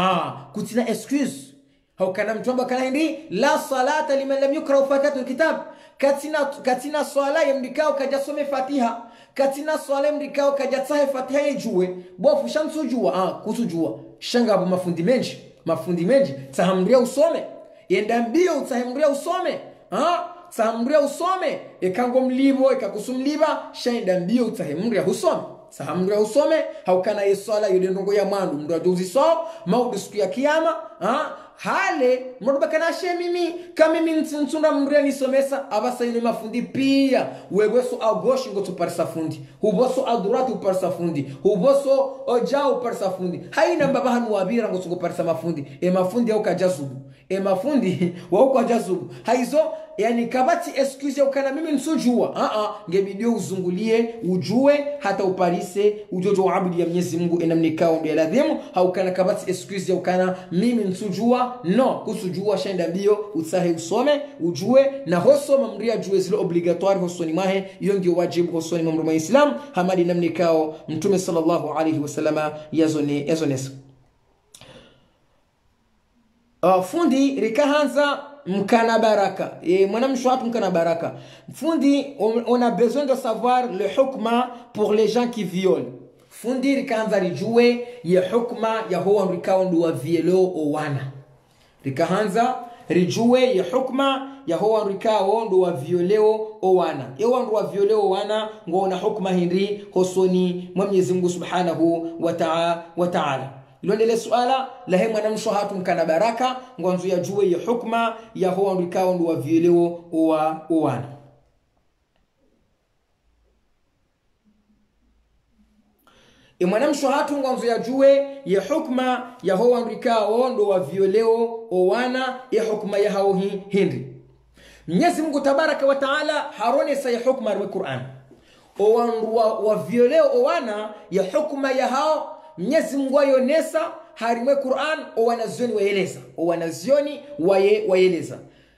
haukana mtuamba kana hindi la salata liman lam yukra fatatul kitab katina swala yamdikao kajasome Fatiha katina swala yamdikao kajatsahe Fatiha yejue bofu shamsujua kusujua shanga bu mafundi menji tahamria usome yenda mbio utahamria usome tahamria usome ekango mlibo ekakusumliba shenda mbio utahamria usome sahamria usome haukana yeswala yudendongo ya mandu mdu ajuzi so maudu siku ya kiyama hale mrubakana mimi kama mimi ntunda mria nisomesa abasa yine mafundi pia weweso agoshi ngo tuparisa fundi huboso adurati uparisa fundi huboso ojao uparisa fundi haina mbaba hanu wabira ngo tuparisa mafundi mafundi au kajazubu mafundi wa kwa jazubu haizo yani kabati excuse ukana mimi nsujua ngebidio uzungulie ujue hata uparise ujojo abudi ya Mwenyezi Mungu enamnikao ndio ladhimu haukana kabati excuse ukana mimi nsujua no kusujua shenda mbio usahe usome ujue na hosoma mria jue zile obligatoire hosoni mahe hiyo ndio wajibu hosoni mambo ya Islam hamadi namnikao mtume sallallahu alayhi wasallama yazones fundi rikahanza mkana baraka mwanamshwatu mkana baraka fundi on a besoin de savoir le hukma pour les gens qui violent fundi rikahanza rijue ya hukma ya huwa rikao ndo vielo owana rikahanza rijue ya hukma ya huwa rikao ndo violeo owana ewa ndo violeo owana ngona hukma hindi hosoni Mwenyezi Mungu Subhanahu wa Ta'ala ilondele suala la hema na mshahatu mkana baraka ngwanzo ya jue ya hukma ya huwa rikao ndo violeo owana mwana mshahatu ngwanzo ya jue ya hukma ya huwa rikao ndo violeo owana ya hukma ya hao hindi Mwenyezi Mungu Tabaraka wa Taala harone sa ya hukma wa Qur'an owandu wa violeo owana ya hukma ya hao Mwenyezi Mungu ayonesa harimwe Qur'an wanazioni waeleza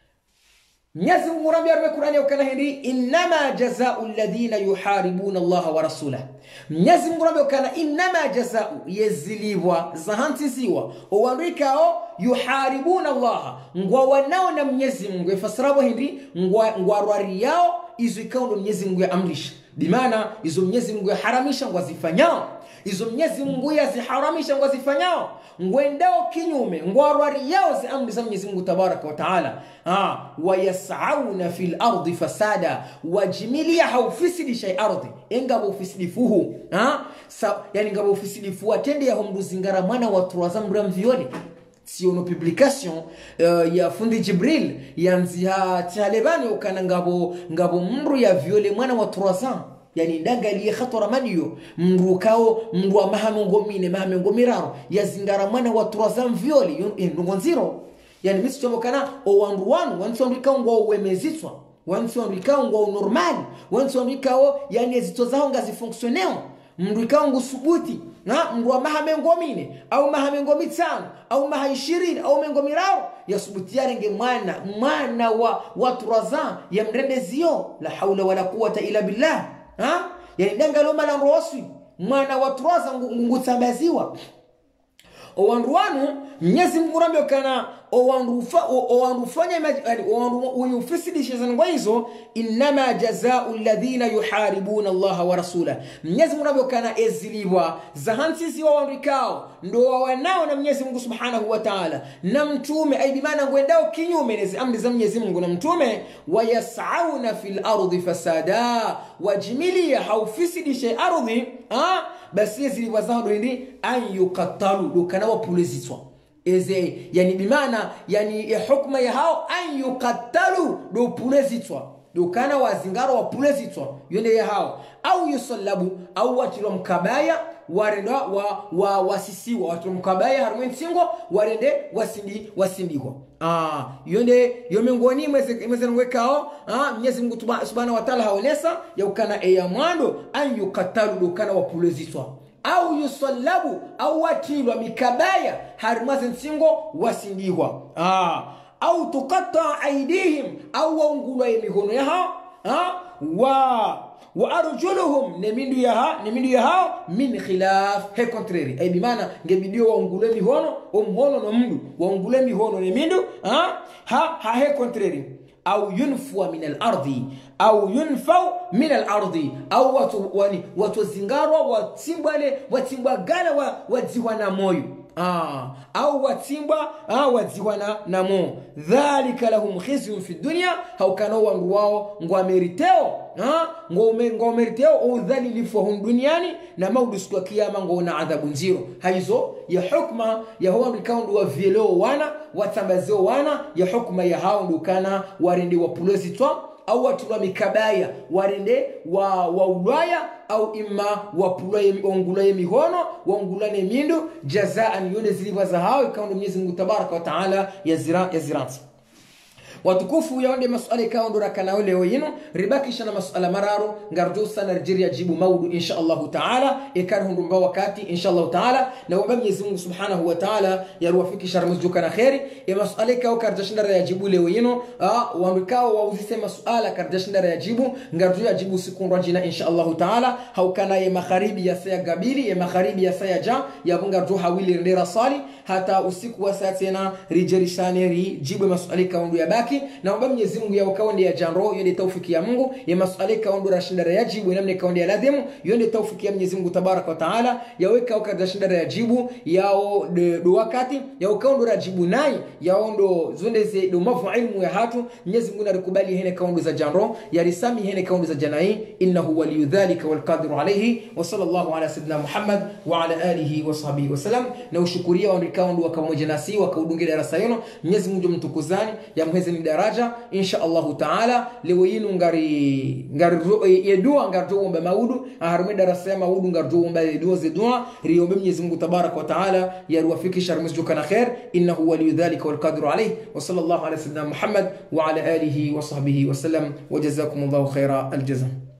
Mwenyezi Mungu rambia harimwe Qur'an yakana hindi inma jazaa'u alladhina yuharibuna Allah wa rasulahu Mwenyezi Mungu rambia yakana inma jazaa'u yazilibwa zahantisiwa owarikao yuharibuna Allah ngwa wanao na Mwenyezi Mungu ifasirabo hindi ngwa rwari yao izo ikao ndo Mwenyezi Mungu ya amrisha bimaana izo Mwenyezi Mungu ya haramisha ngwa zifanyao izo Mwenyezi Mungu yaziharamisha ngwa zifanyao ngwendao kinyume ngwarwari yao zi amri za Mwenyezi Mungu Tabaraka wa Taala wayas'auna fil ardi fasada wajimilia haufisidi shay ardi engabo ufisidifuhu yani ngabo ufisidifu atende ya homduzingara mwana wa turazambra mviole siono publication ya fundi Jibril yanzia talebani ukana ngabo mru ya viole mwana wa turazam yani ndangalie khatora maniyo mrukao mrwa mahame ngomiro yazingara mwana wa turazam violi ndongo nziro yani misichomo kana o wandu wanu wansondika ngo wemezitswa wansondika ngo normal wansondika yani ezito zao ngazi fonctionnel mrukao ngo subuti na mrwa mahame ngomine au mahame ngomitsano au maha 20 au ngomiro yasubutiare nge mwana wa turazam ya mrendezio la haula wala quwata illa billah yani ndangalo mala roswi mwana wa turaza ngutsambaziwa owanduanu Mwenyezi Mungu rambio kana owandufanya yani uyufisidisha zanwa hizo inma jazaa'u alladhina yuharibuna Allah wa rasulahu Mwenyezi Mungu rambio kana eziliwa zahansisi wa wandikao ndo wanao na Mwenyezi Mungu Subhanahu wa Ta'ala na mtume aidimana ngwendao kinyume nezi amri za Mwenyezi Mungu na mtume wayas'auna fil ardi fasada wajimilia haufisidisha ardhi basi ziliwa zao ndi an yuqattalu dukana wa pulizitwa eze yani bimana yani hukma ya hao an yuqattalu do pulizitwa dukana wazingaro wa pulizitwa yende ya hao au yusallabu au watilo mkabaya warenda wa wasisiwa watu mkabaya harwensingo warende wasindiko yonde yomengoni mweze ngwekao Mwenyezi Mungu Subhanahu wa Ta'ala haonesa ya ukana ya mwando an yuqattalu dukana wa pulizitwa au yusallabu au watilwa mikabaya harimaze nsingo wasindihwa au tuqatta aidihim au waungulwa mikono yao wa arjuluhum nemindu yaha min khilaf he contrary ay bimana ngebidio waungulwe mihono omhono no mndu waungulwe mihono nemindu he contrary au yunfwa min al-ardi au yunfau min al-ardi au watu zingarwa watimbagala wadziwana moyo au wadziwana na mo dhalika lahum khizyun fi dunya hau kana wangu wao ngwameriteo ngomeriteo udhalilifu hum duniani na maudusku kiyama ngona adhabu nziro haizo ya hukma ya huwa rikaundu wa vielo wana watambazeo wana ya hukma ya hao ndukana warindi wa pulozitwa au watulwa mikabaya warende wa ulaya au imma wapulaye ongulaye mihono waongulane mindu jazaan yone ziliwa za hao ikawa Mwenyezi Mungu Tabaraka wa Taala yaziransi watukufu yaonde masuala ikawa ndo rakana leo yino ribakisha na masuala mararo ngarjo sana Nigeria jibu maudu insha Allah Taala ikari hundumba wakati insha Allah Taala na wamba Mwenyezi Mungu Subhanahu wa Taala yaruwafikisha ramzuka na khairi ya masuala ikawa karjashindara ya jibu leo yino wamikao wauzise masuala karjashindara ya jibu ngarjo ya jibu siku jina insha Allah Taala haukana ya magharibi ya saya gabili ya magharibi ya saya ja ya ngarjo hawili ndera sali hata usiku wa saa tena rijerishane jibu masuala ikawa ndo yabaki na omba Mwenyezi Mungu ya ukaonde ya janro yende taufiki ya Mungu ya masuala kaondo rashindara ya jibu namne kaonde ya ladhimu yende taufiki ya Mwenyezi Mungu Tabaraka wa Taala ya weka ukadashindara ya jibu yao do wakati ya ukaondo ya jibu nai yaondo zonde ze do mafu ilmu ya hatu Mwenyezi Mungu narikubali hene kaondo za janro ya risami hene kaondo za janai innahu waliyu dhalika wal qadiru alayhi wa sallallahu ala sayyidina Muhammad wa ala alihi wa sahbihi wa sallam na ushukuria wa kaondo wa pamoja nasi wa kaudunge darasa yenu Mwenyezi Mungu mtukuzani ya mwezi daraja insha Allah Taala leo yinu ngari yedua ngarjo omba maudu aharume darasa ya maudu ngarjo omba yedua zedua riombe Mwenyezi Mungu Tabaraka wa Taala yaruwafikisha rumzuka na khair innahu waliyu dhalika wal qadiru alayhi wa sallallahu ala sayyidina Muhammad wa ala alihi wa sahbihi wa sallam wa jazakumullahu khaira al jazaa.